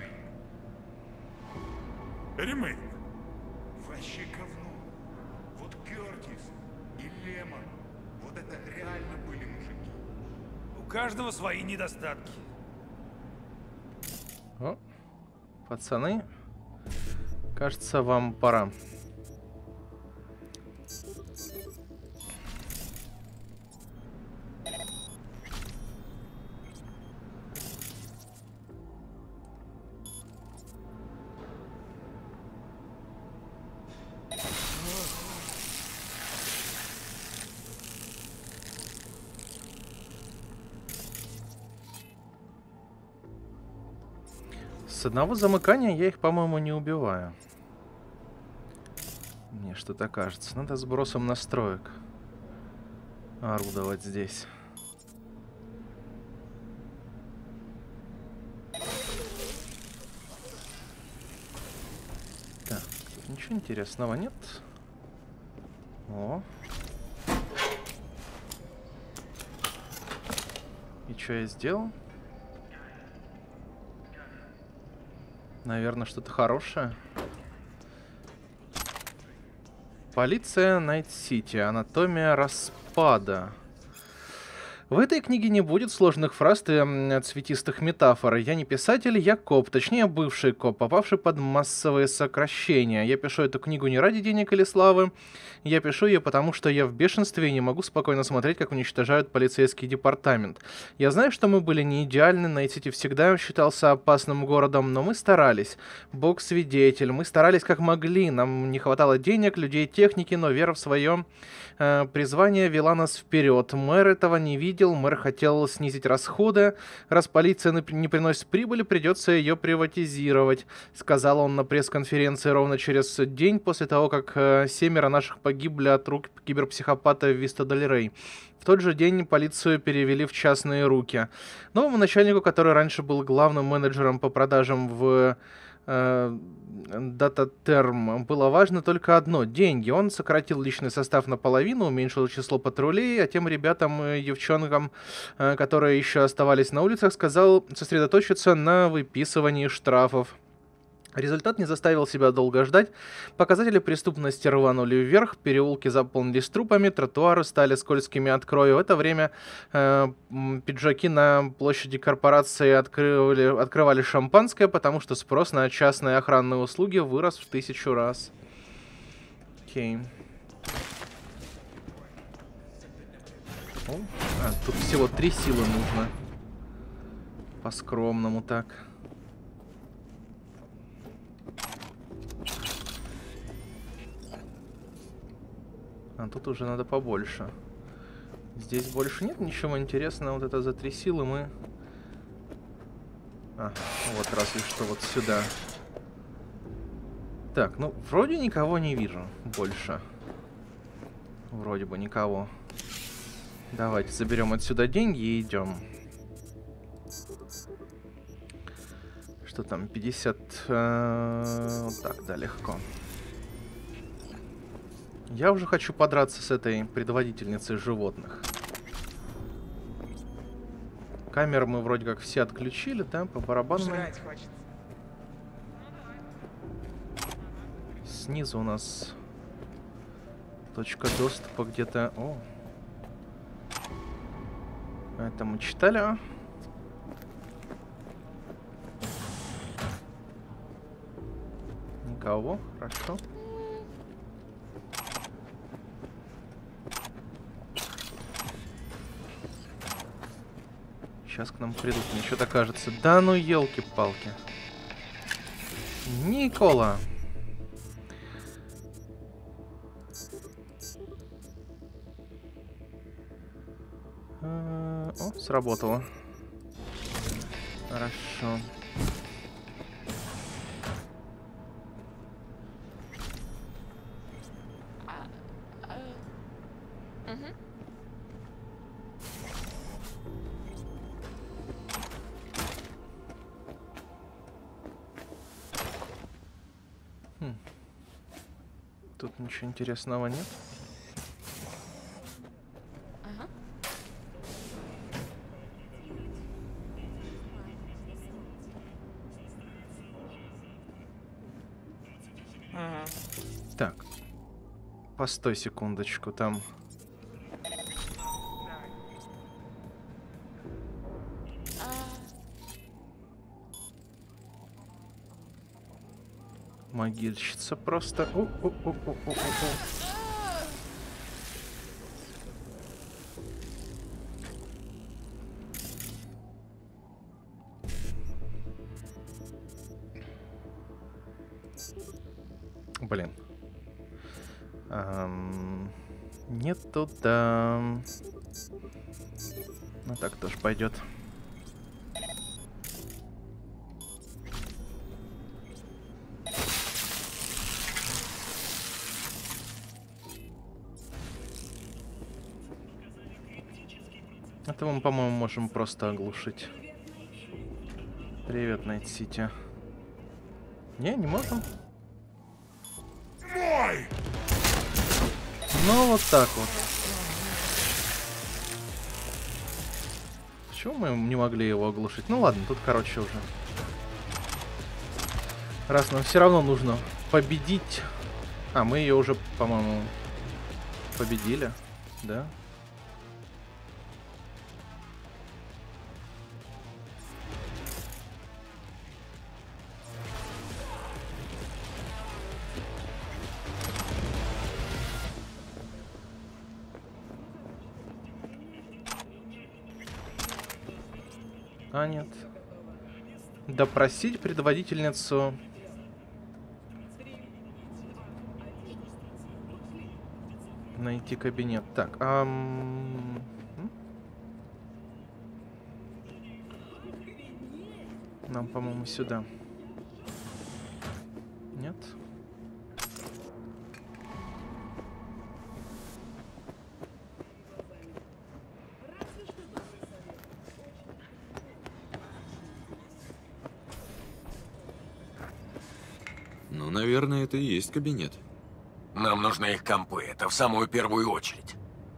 Ремейк. Вообще говно. Вот Кёртис и Лемон. Вот это реально были мужики. У каждого свои недостатки. О, пацаны, кажется, вам пора. С одного замыкания я их, по-моему, не убиваю. Мне что-то кажется. Надо сбросом настроек орудовать здесь. Так, тут ничего интересного нет. О. И что я сделал? Наверное, что-то хорошее. Полиция Найт-Сити. Анатомия распада. В этой книге не будет сложных фраз и цветистых метафор. Я не писатель, я коп, точнее бывший коп, попавший под массовые сокращения. Я пишу эту книгу не ради денег или славы. Я пишу ее потому, что я в бешенстве и не могу спокойно смотреть, как уничтожают полицейский департамент. Я знаю, что мы были не идеальны, Найт-Сити всегда считался опасным городом, но мы старались. Бог свидетель, мы старались как могли. Нам не хватало денег, людей, техники, но вера в свое э, призвание вела нас вперед. Мэр этого не видел, мэр хотел снизить расходы. Раз полиция не приносит прибыли, придется ее приватизировать, сказал он на пресс-конференции ровно через день после того, как э, семеро наших погибли от рук киберпсихопата Виста Дель Рей. В тот же день полицию перевели в частные руки. Новому начальнику, который раньше был главным менеджером по продажам в э, DataTerm, было важно только одно — деньги. Он сократил личный состав наполовину, уменьшил число патрулей, а тем ребятам и девчонкам, э, которые еще оставались на улицах, сказал сосредоточиться на выписывании штрафов. Результат не заставил себя долго ждать. Показатели преступности рванули вверх, переулки заполнились трупами, тротуары стали скользкими от крови. В это время э, пиджаки на площади корпорации открывали, открывали шампанское, потому что спрос на частные охранные услуги вырос в тысячу раз. Окей. О, а, тут всего три силы нужно. По-скромному так. А тут уже надо побольше. Здесь больше нет ничего интересного. Вот это за три силы мы... А, вот разве что вот сюда. Так, ну вроде никого не вижу больше. Вроде бы никого. Давайте заберем отсюда деньги и идем. Что там, пятьдесят... Э, вот так, да, легко. Я уже хочу подраться с этой предводительницей животных. Камеры мы вроде как все отключили, да, по барабану. Снизу у нас точка доступа где-то. О, это мы читали. Никого, хорошо. Сейчас к нам придут, мне что-то кажется. Да ну елки-палки. Никола. А, о, сработало. Хорошо. Тут ничего интересного нет. Ага. Ага. Так. Постой секундочку, там... Могильщица просто... О, о, о, о, о, о. Блин. Эм, нет туда. Ну так тоже пойдет. Это мы, по-моему, можем просто оглушить. Привет, Найт-Сити. Не, не можем. Мой! Ну, вот так вот. Почему мы не могли его оглушить? Ну ладно, тут, короче, уже. Раз нам все равно нужно победить. А, мы ее уже, по-моему, победили, да? А, нет. Допросить предводительницу... Найти кабинет. Так, ам... нам, по-моему, сюда. Нет? Ну, наверное, это и есть кабинет. Нам нужны их компы, это в самую первую очередь.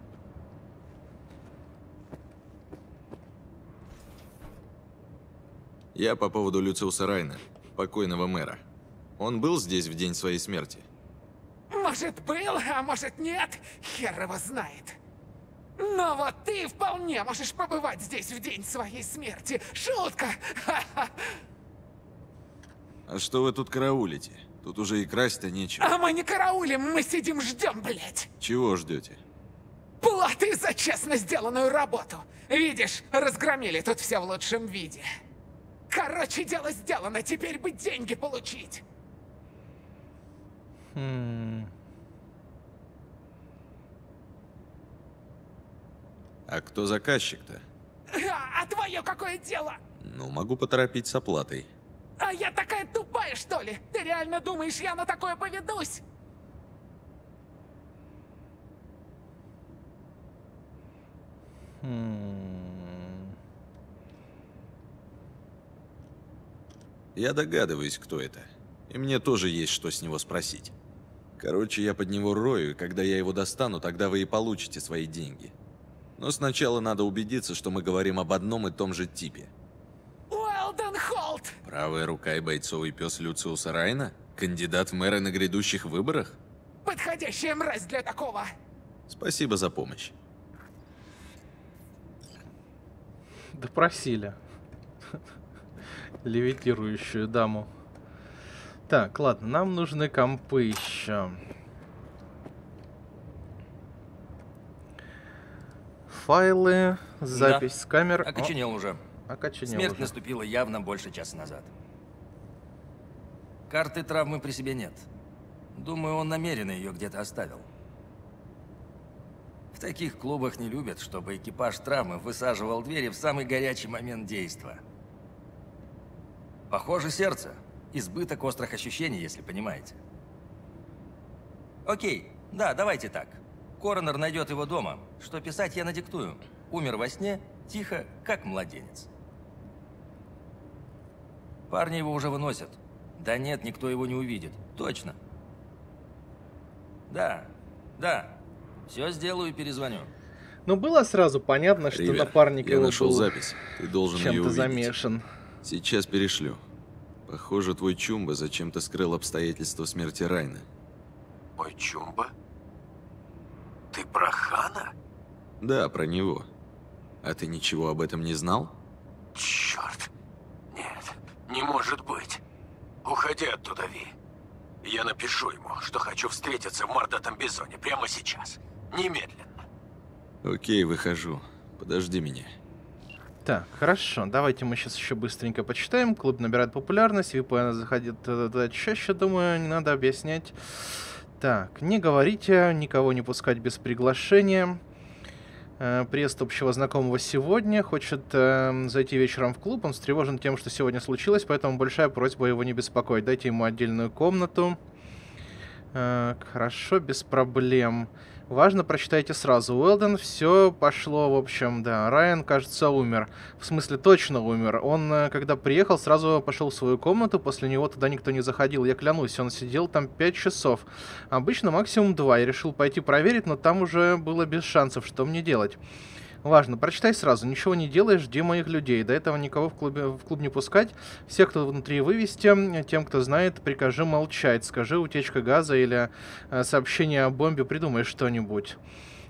Я по поводу Люциуса Райна, покойного мэра. Он был здесь в день своей смерти? Может, был, а может, нет. Хер его знает. Но вот ты вполне можешь побывать здесь в день своей смерти. Шутка! А что вы тут караулите? Тут уже и красть-то нечего. А мы не караулим, мы сидим ждем, блядь. Чего ждете? Платы за честно сделанную работу. Видишь, разгромили тут все в лучшем виде. Короче, дело сделано, теперь бы деньги получить. Хм. А кто заказчик-то? А, а твое какое дело? Ну, могу поторопить с оплатой. А я такая тупая, что ли? Ты реально думаешь, я на такое поведусь? Хм. Я догадываюсь, кто это. И мне тоже есть что с него спросить. Короче, я под него рою, и когда я его достану, тогда вы и получите свои деньги. Но сначала надо убедиться, что мы говорим об одном и том же типе. Уэлден Холт! Правая рука и бойцовый пес Люциуса Райна? Кандидат в мэры на грядущих выборах? Подходящая мразь для такого. Спасибо за помощь. Допросили. Левитирующую даму. Так, ладно, нам нужны компы еще. Файлы, запись Да. с камер. Окоченел уже. Окоченел Смерть уже. наступила явно больше часа назад. Карты травмы при себе нет. Думаю, он намеренно ее где-то оставил. В таких клубах не любят, чтобы экипаж травмы высаживал двери в самый горячий момент действа. Похоже, сердце. Избыток острых ощущений, если понимаете. Окей, да, давайте так. Коронер найдет его дома. Что писать, я надиктую. Умер во сне, тихо, как младенец. Парни его уже выносят. Да нет, никто его не увидит. Точно. Да, да. Все сделаю и перезвоню. Ну, было сразу понятно, что Ривер, напарник я его нашел был запись. Ты должен ее чем-то увидеть. замешан. Сейчас перешлю. Похоже, твой Чумба зачем-то скрыл обстоятельства смерти Райна. Ой, Чумба? Ты про Хана? Да, про него. А ты ничего об этом не знал? Черт. Нет, не может быть. Уходи оттуда, Ви. Я напишу ему, что хочу встретиться в мордатом бизоне прямо сейчас. Немедленно. Окей, выхожу. Подожди меня. Так, хорошо. Давайте мы сейчас еще быстренько почитаем. Клуб набирает популярность. ви пи эн заходит туда чаще, думаю, не надо объяснять. Так, не говорите, никого не пускать без приглашения. Э, приезд общего знакомого сегодня. Хочет э, зайти вечером в клуб. Он встревожен тем, что сегодня случилось, поэтому большая просьба его не беспокоить. Дайте ему отдельную комнату. Э, хорошо, без проблем. Важно, прочитайте сразу. Уэлден, все пошло, в общем, да. Райан, кажется, умер. В смысле, точно умер. Он, когда приехал, сразу пошел в свою комнату. После него туда никто не заходил. Я клянусь, он сидел там пять часов. Обычно максимум два. Я решил пойти проверить, но там уже было без шансов. Что мне делать? Важно, прочитай сразу. Ничего не делай, жди моих людей. До этого никого в, клубе, в клуб не пускать. Всех, кто внутри, вывести. Тем, кто знает, прикажи молчать. Скажи утечка газа или э, сообщение о бомбе. Придумай что-нибудь.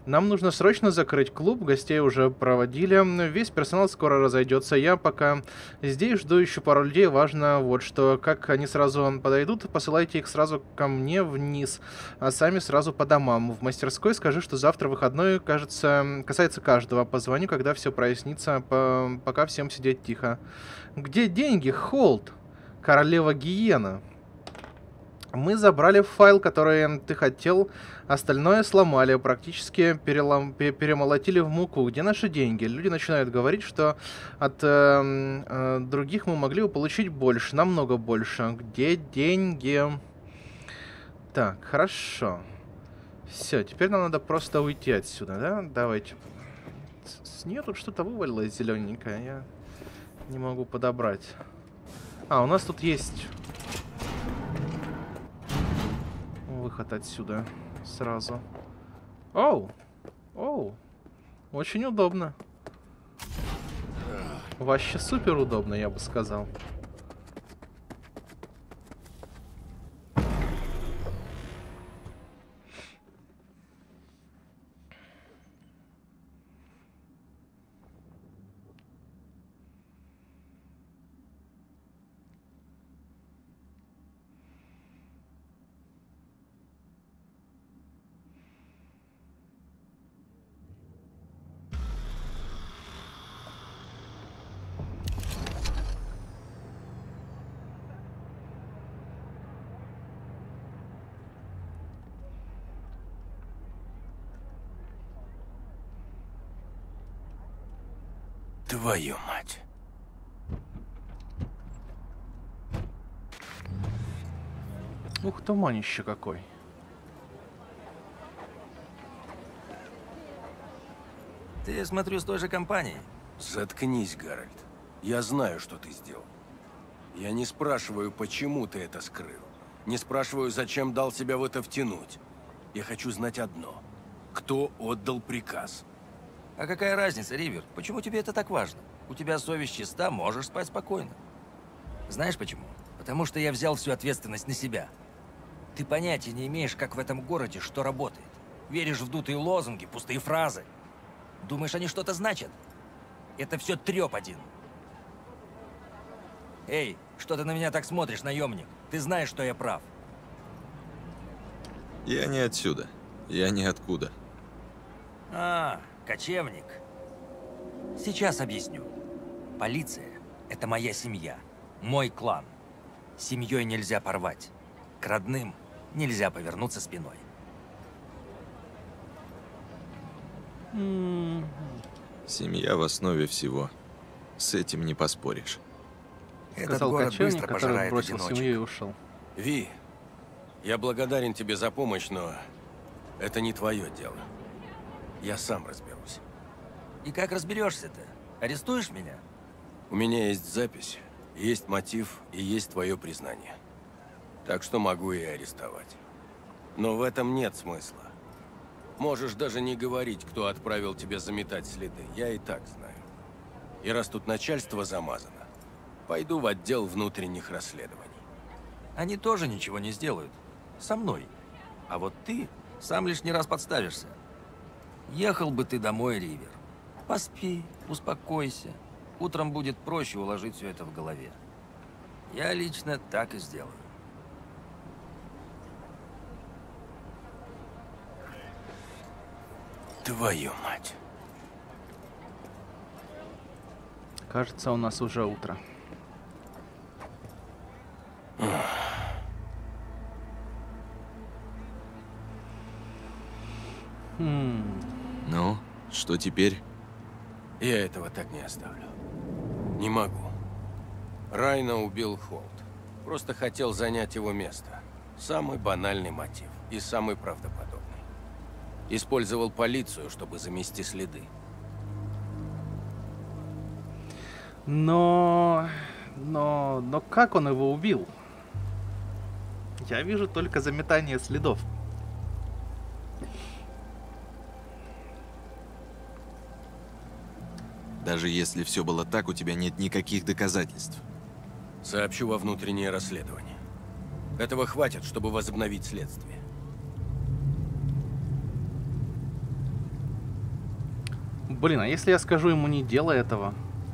Нам нужно срочно закрыть клуб, гостей уже проводили, весь персонал скоро разойдется. Я пока здесь жду еще пару людей, важно вот что. Как они сразу подойдут, посылайте их сразу ко мне вниз, а сами сразу по домам. В мастерской скажи, что завтра выходной, кажется, касается каждого. Позвоню, когда все прояснится, по... пока всем сидеть тихо. Где деньги, Холд? Королева Гиена. Мы забрали файл, который ты хотел, остальное сломали, практически перелом... перемолотили в муку. Где наши деньги? Люди начинают говорить, что от э, э, других мы могли бы получить больше, намного больше. Где деньги? Так, хорошо. Все, теперь нам надо просто уйти отсюда, да? Давайте. С, с нее тут что-то вывалилось зелененькое, я не могу подобрать. А, у нас тут есть... выход отсюда сразу. Оу! Оу! Очень удобно. Вообще супер удобно, я бы сказал. Твою мать. Ух, туманище какой. Ты, смотрю, с той же компанией. Заткнись, Гарольд. Я знаю, что ты сделал. Я не спрашиваю, почему ты это скрыл. Не спрашиваю, зачем дал себя в это втянуть. Я хочу знать одно. Кто отдал приказ? А какая разница, Ривер? Почему тебе это так важно? У тебя совесть чиста, можешь спать спокойно. Знаешь почему? Потому что я взял всю ответственность на себя. Ты понятия не имеешь, как в этом городе что работает. Веришь в дутые лозунги, пустые фразы. Думаешь, они что-то значат? Это все треп один. Эй, что ты на меня так смотришь, наемник? Ты знаешь, что я прав. Я не отсюда. Я не откуда. А, кочевник. Сейчас объясню. Полиция – это моя семья, мой клан. С семьей нельзя порвать. К родным нельзя повернуться спиной. Семья в основе всего. С этим не поспоришь. Этот город быстро пожирает бросил одиночек. семью и ушел. Ви, я благодарен тебе за помощь, но это не твое дело. Я сам разберусь. И как разберешься-то? Арестуешь меня? У меня есть запись, есть мотив и есть твое признание. Так что могу и арестовать. Но в этом нет смысла. Можешь даже не говорить, кто отправил тебя заметать следы. Я и так знаю. И раз тут начальство замазано, пойду в отдел внутренних расследований. Они тоже ничего не сделают. Со мной. А вот ты сам лишний раз подставишься. Ехал бы ты домой, Ривер. Поспи, успокойся. Утром будет проще уложить все это в голове. Я лично так и сделаю. Твою мать. Кажется, у нас уже утро. Хм. Ну, что теперь? Я этого так не оставлю. Не могу. Райна убил Холд. Просто хотел занять его место. Самый банальный мотив и самый правдоподобный. Использовал полицию, чтобы замести следы. Но... Но... Но как он его убил? Я вижу только заметание следов. Даже если все было так, у тебя нет никаких доказательств. Сообщу во внутреннее расследование. Этого хватит, чтобы возобновить следствие. Блин, а если я скажу ему не делай этого?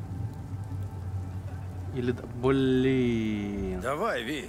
Или... Блин. Давай, Ви.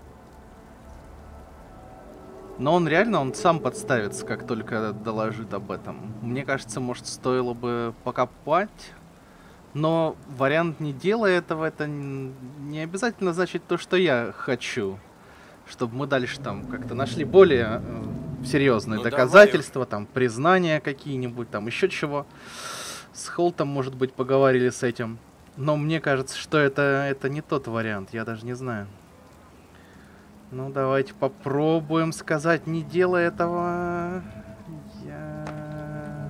Но он реально, он сам подставится, как только доложит об этом. Мне кажется, может, стоило бы покопать. Но вариант не делай этого, это не обязательно значит то, что я хочу. Чтобы мы дальше там как-то нашли более э, серьезные ну, доказательства, давай. Там признания какие-нибудь, там еще чего. С Холтом, может быть, поговорили с этим. Но мне кажется, что это, это не тот вариант, я даже не знаю. Ну, давайте попробуем сказать, не делай этого. Я...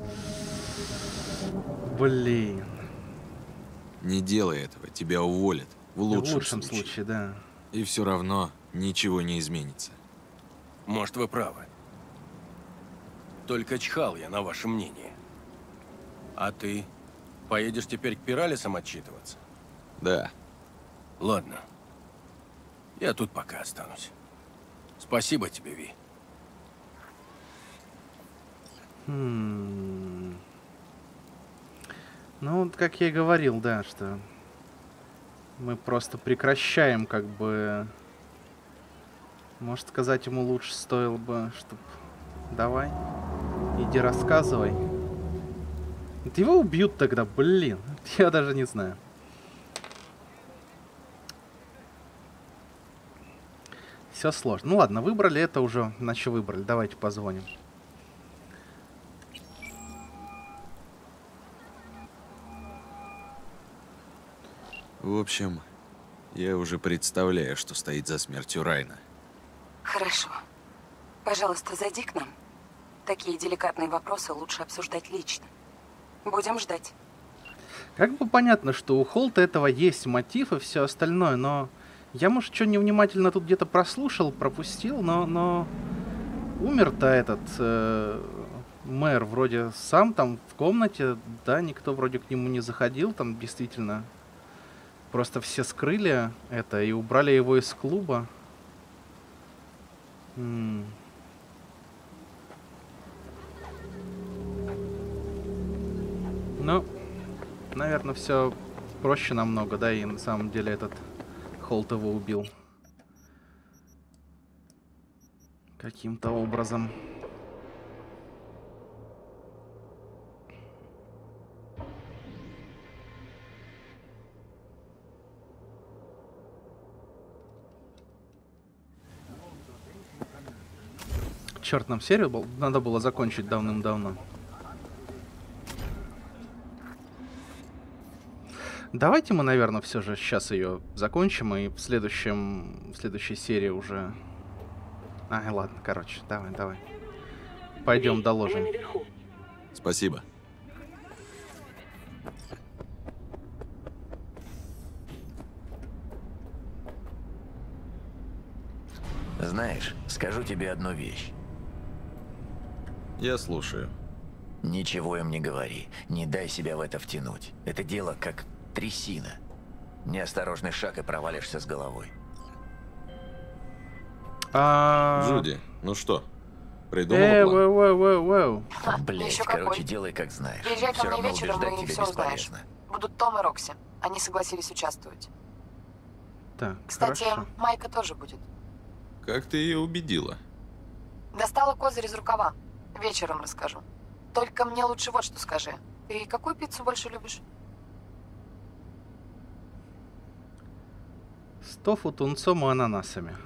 Блин. Не делай этого, тебя уволят. В лучшем, в лучшем случае. случае, да. И все равно ничего не изменится. Может, вы правы. Только чхал я на ваше мнение. А ты поедешь теперь к Пиралисам отчитываться? Да. Ладно. Я тут пока останусь. Спасибо тебе, Ви. Хм. Ну, вот как я и говорил, да, что мы просто прекращаем, как бы... Может, сказать ему лучше стоило бы, чтоб... Давай, иди рассказывай. Вот его убьют тогда, блин. Я даже не знаю. Все сложно. Ну ладно, выбрали это уже, иначе выбрали. Давайте позвоним. В общем, я уже представляю, что стоит за смертью Райна. Хорошо. Пожалуйста, зайди к нам. Такие деликатные вопросы лучше обсуждать лично. Будем ждать. Как бы понятно, что у Холта этого есть мотив и все остальное, но... Я, может, что невнимательно тут где-то прослушал, пропустил, но, но умер-то этот э, мэр вроде сам там в комнате, да, никто вроде к нему не заходил, там действительно просто все скрыли это и убрали его из клуба. М-м. Ну, наверное, все проще намного, да, и на самом деле этот... Холт его убил. Каким-то образом. Черт, нам серию был? Надо было закончить давным-давно. Давайте мы, наверное, все же сейчас ее закончим, и в следующем, в следующей серии уже... А, ладно, короче, давай, давай. Пойдем доложим. Спасибо. Знаешь, скажу тебе одну вещь. Я слушаю. Ничего им не говори, не дай себя в это втянуть. Это дело как... трясина. Неосторожный шаг и провалишься с головой. А... Джуди, ну что, придумала э, план? Воу, воу, воу, воу. Блять, короче, делай как знаешь. Езжай ко Все мне равно вечером, убеждать и тебя все узнаешь. бесполезно. Будут Том и Рокси. Они согласились участвовать. Так, Кстати, хорошо. Майка тоже будет. Как ты ее убедила? Достала козырь из рукава. Вечером расскажу. Только мне лучше вот что скажи. Ты какую пиццу больше любишь? С тофу, тунцом и ананасами.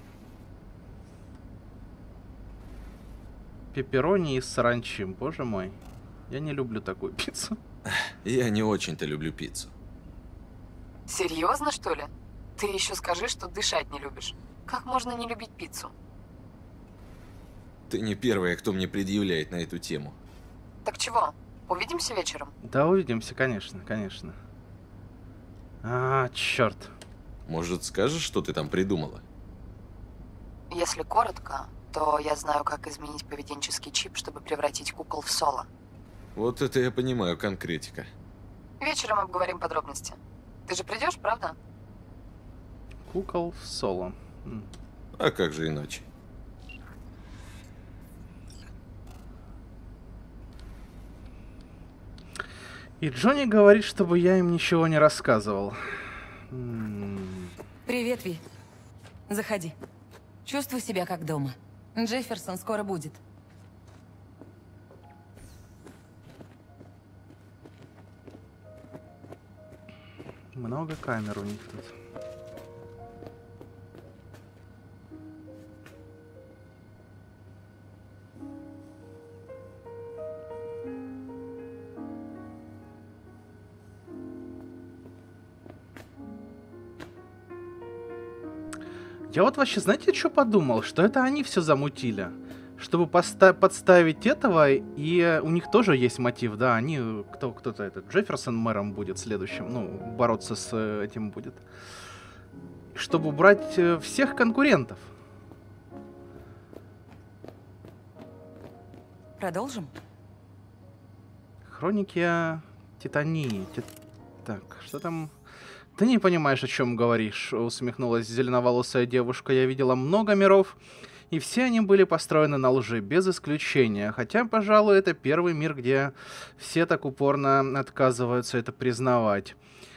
Пепперони и саранчи. Боже мой. Я не люблю такую пиццу. Я не очень-то люблю пиццу. Серьезно, что ли? Ты еще скажи, что дышать не любишь. Как можно не любить пиццу? Ты не первая, кто мне предъявляет на эту тему. Так чего? Увидимся вечером? Да, увидимся, конечно, конечно. А, черт. Может, скажешь, что ты там придумала? Если коротко, то я знаю, как изменить поведенческий чип, чтобы превратить кукол в соло. Вот это я понимаю, конкретика. Вечером обговорим подробности. Ты же придешь, правда? Кукол в соло. М. А как же иначе? И Джонни говорит, чтобы я им ничего не рассказывал. Привет, Ви. Заходи. Чувствуй себя как дома. Джефферсон скоро будет. Много камер у них тут. Я вот вообще, знаете, что подумал? Что это они все замутили. Чтобы подставить этого, и у них тоже есть мотив, да, они, кто, кто-то этот, Джефферсон мэром будет следующим, ну, бороться с этим будет. Чтобы убрать всех конкурентов. Продолжим? Хроники Титании. Тит... Так, что там... Ты не понимаешь, о чем говоришь, усмехнулась зеленоволосая девушка. Я видела много миров, и все они были построены на лжи, без исключения. Хотя, пожалуй, это первый мир, где все так упорно отказываются это признавать.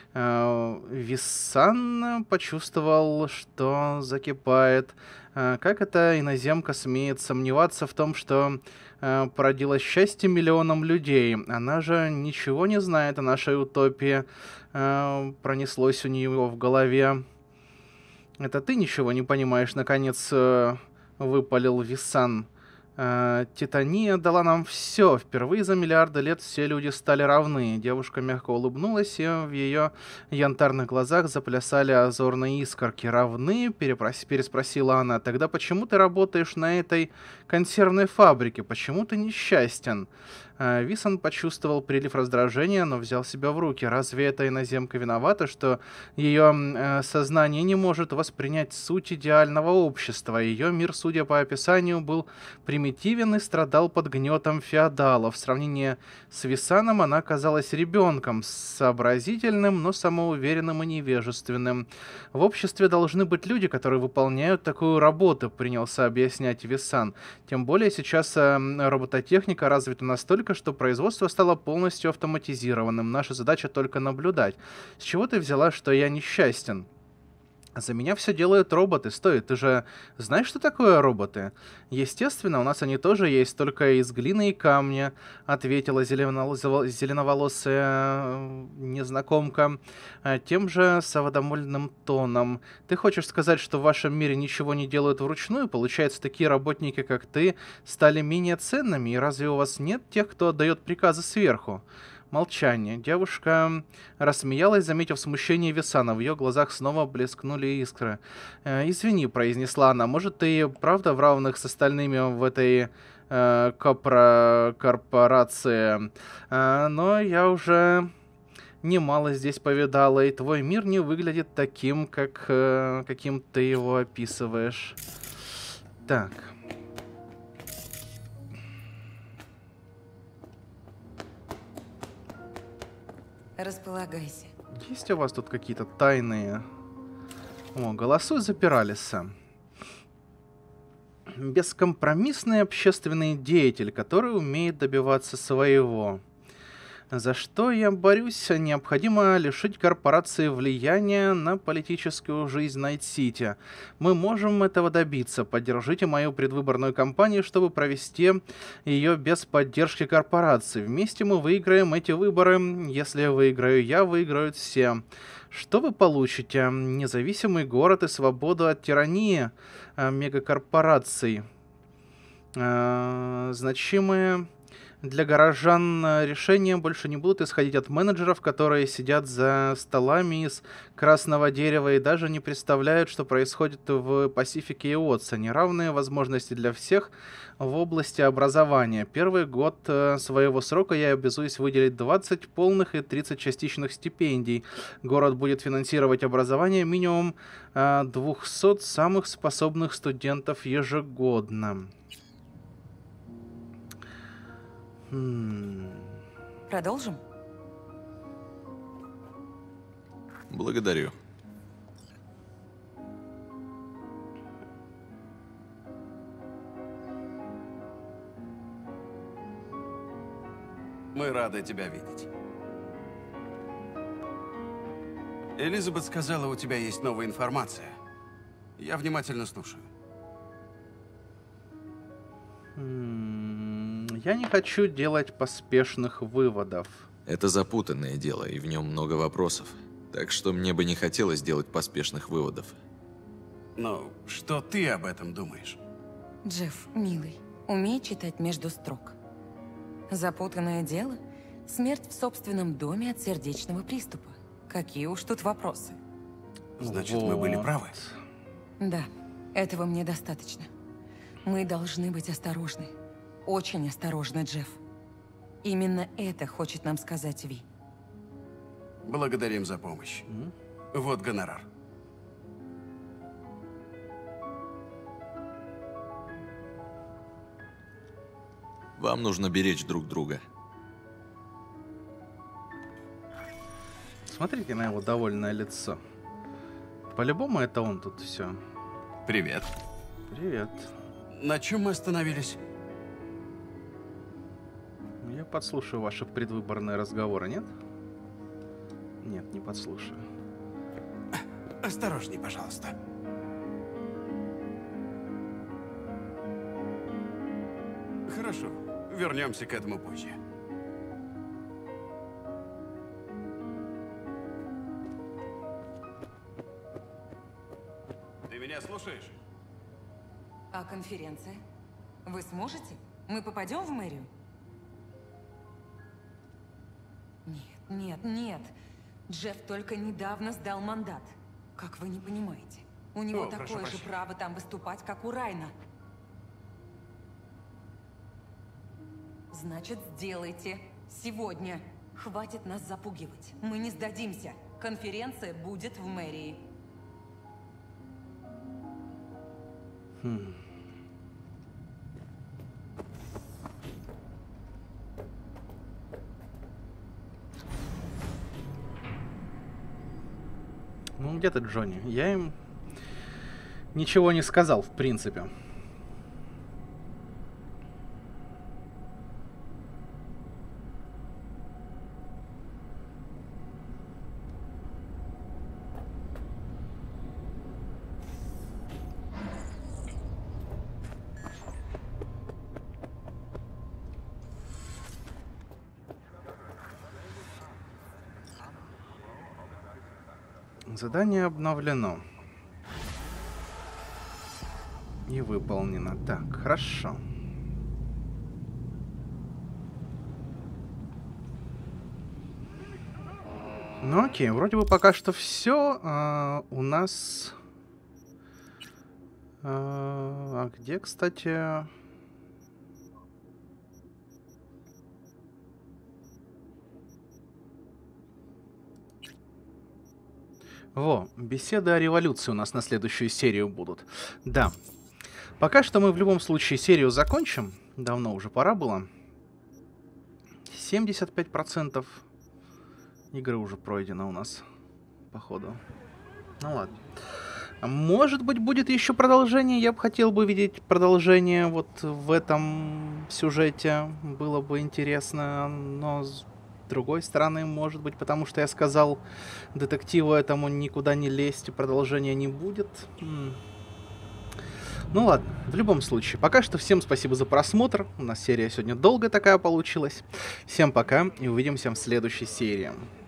Виссан почувствовал, что закипает. Как эта иноземка смеет сомневаться в том, что породило счастье миллионам людей? Она же ничего не знает о нашей утопии. Пронеслось у нее в голове. Это ты ничего не понимаешь, наконец выпалил Виссан. Титания дала нам все. Впервые за миллиарды лет все люди стали равны. Девушка мягко улыбнулась, и в ее янтарных глазах заплясали озорные искорки. «Равны?» — перепрос... переспросила она. «Тогда почему ты работаешь на этой консервной фабрике? Почему ты несчастен?» Виссан почувствовал прилив раздражения, но взял себя в руки. Разве эта иноземка виновата, что ее э, сознание не может воспринять суть идеального общества? Ее мир, судя по описанию, был примитивен и страдал под гнетом феодалов. В сравнении с Виссаном она казалась ребенком, сообразительным, но самоуверенным и невежественным. В обществе должны быть люди, которые выполняют такую работу, принялся объяснять Виссан. Тем более сейчас э, робототехника развита настолько, что производство стало полностью автоматизированным. Наша задача только наблюдать. С чего ты взяла, что я несчастен? За меня все делают роботы. Стой, ты же знаешь, что такое роботы? Естественно, у нас они тоже есть, только из глины и камня, ответила зеленоволосая незнакомка тем же соводомольным тоном. Ты хочешь сказать, что в вашем мире ничего не делают вручную? Получается, такие работники, как ты, стали менее ценными? И разве у вас нет тех, кто отдает приказы сверху? Молчание. Девушка рассмеялась, заметив смущение Виссана. В ее глазах снова блескнули искры. «Э, «Извини», — произнесла она, — «может, ты правда в равных с остальными в этой э, копро- корпорации? Э, но я уже немало здесь повидала, и твой мир не выглядит таким, как, э, каким ты его описываешь». Так. Располагайся. Есть у вас тут какие-то тайные... О, голосуй за Пиралиса. Бескомпромиссный общественный деятель, который умеет добиваться своего. За что я борюсь? Необходимо лишить корпорации влияния на политическую жизнь Найт-Сити. Мы можем этого добиться. Поддержите мою предвыборную кампанию, чтобы провести ее без поддержки корпорации. Вместе мы выиграем эти выборы. Если я выиграю я, выиграют все. Что вы получите? Независимый город и свободу от тирании мегакорпораций. Значимые... Для горожан решения больше не будут исходить от менеджеров, которые сидят за столами из красного дерева и даже не представляют, что происходит в Пасифике и Отсоне. Равные возможности для всех в области образования. Первый год своего срока я обязуюсь выделить двадцать полных и тридцать частичных стипендий. Город будет финансировать образование минимум двухсот самых способных студентов ежегодно. Продолжим? Благодарю. Мы рады тебя видеть. Элизабет сказала, у тебя есть новая информация. Я внимательно слушаю. Я не хочу делать поспешных выводов. Это запутанное дело, и в нем много вопросов. Так что мне бы не хотелось делать поспешных выводов. Но что ты об этом думаешь? Джефф, милый, умей читать между строк. Запутанное дело? Смерть в собственном доме от сердечного приступа. Какие уж тут вопросы. Значит, вот. Мы были правы? Да, этого мне достаточно. Мы должны быть осторожны. Очень осторожны, Джефф. Именно это хочет нам сказать Ви. Благодарим за помощь. Mm-hmm. Вот гонорар. Вам нужно беречь друг друга. Смотрите на его довольное лицо. По-любому это он тут все. Привет. Привет. На чем мы остановились? Я подслушаю ваши предвыборные разговоры, нет? Нет, не подслушаю. Осторожней, пожалуйста. Хорошо. Вернемся к этому позже. Ты меня слушаешь? А конференция? Вы сможете? Мы попадем в мэрию? Нет, нет, нет. Джефф только недавно сдал мандат. Как вы не понимаете? У него О, такое же право там выступать, как у Райна. Значит, сделайте. Сегодня. Хватит нас запугивать. Мы не сдадимся. Конференция будет в мэрии. Хм. Ну, где ты, Джонни? Я им ничего не сказал, в принципе. Задание обновлено. И выполнено. Так, хорошо. Ну окей, вроде бы пока что все. А, у нас... А, а где, кстати... Во, беседы о революции у нас на следующую серию будут. Да. Пока что мы в любом случае серию закончим. Давно уже пора было. семьдесят пять процентов игры уже пройдено у нас, походу. Ну ладно. Может быть, будет еще продолжение. Я бы хотел бы видеть продолжение вот в этом сюжете. Было бы интересно, но... С другой стороны, может быть, потому что я сказал детективу этому никуда не лезть, и продолжения не будет. М-м. Ну ладно, в любом случае, пока что всем спасибо за просмотр. У нас серия сегодня долгая такая получилась. Всем пока и увидимся в следующей серии.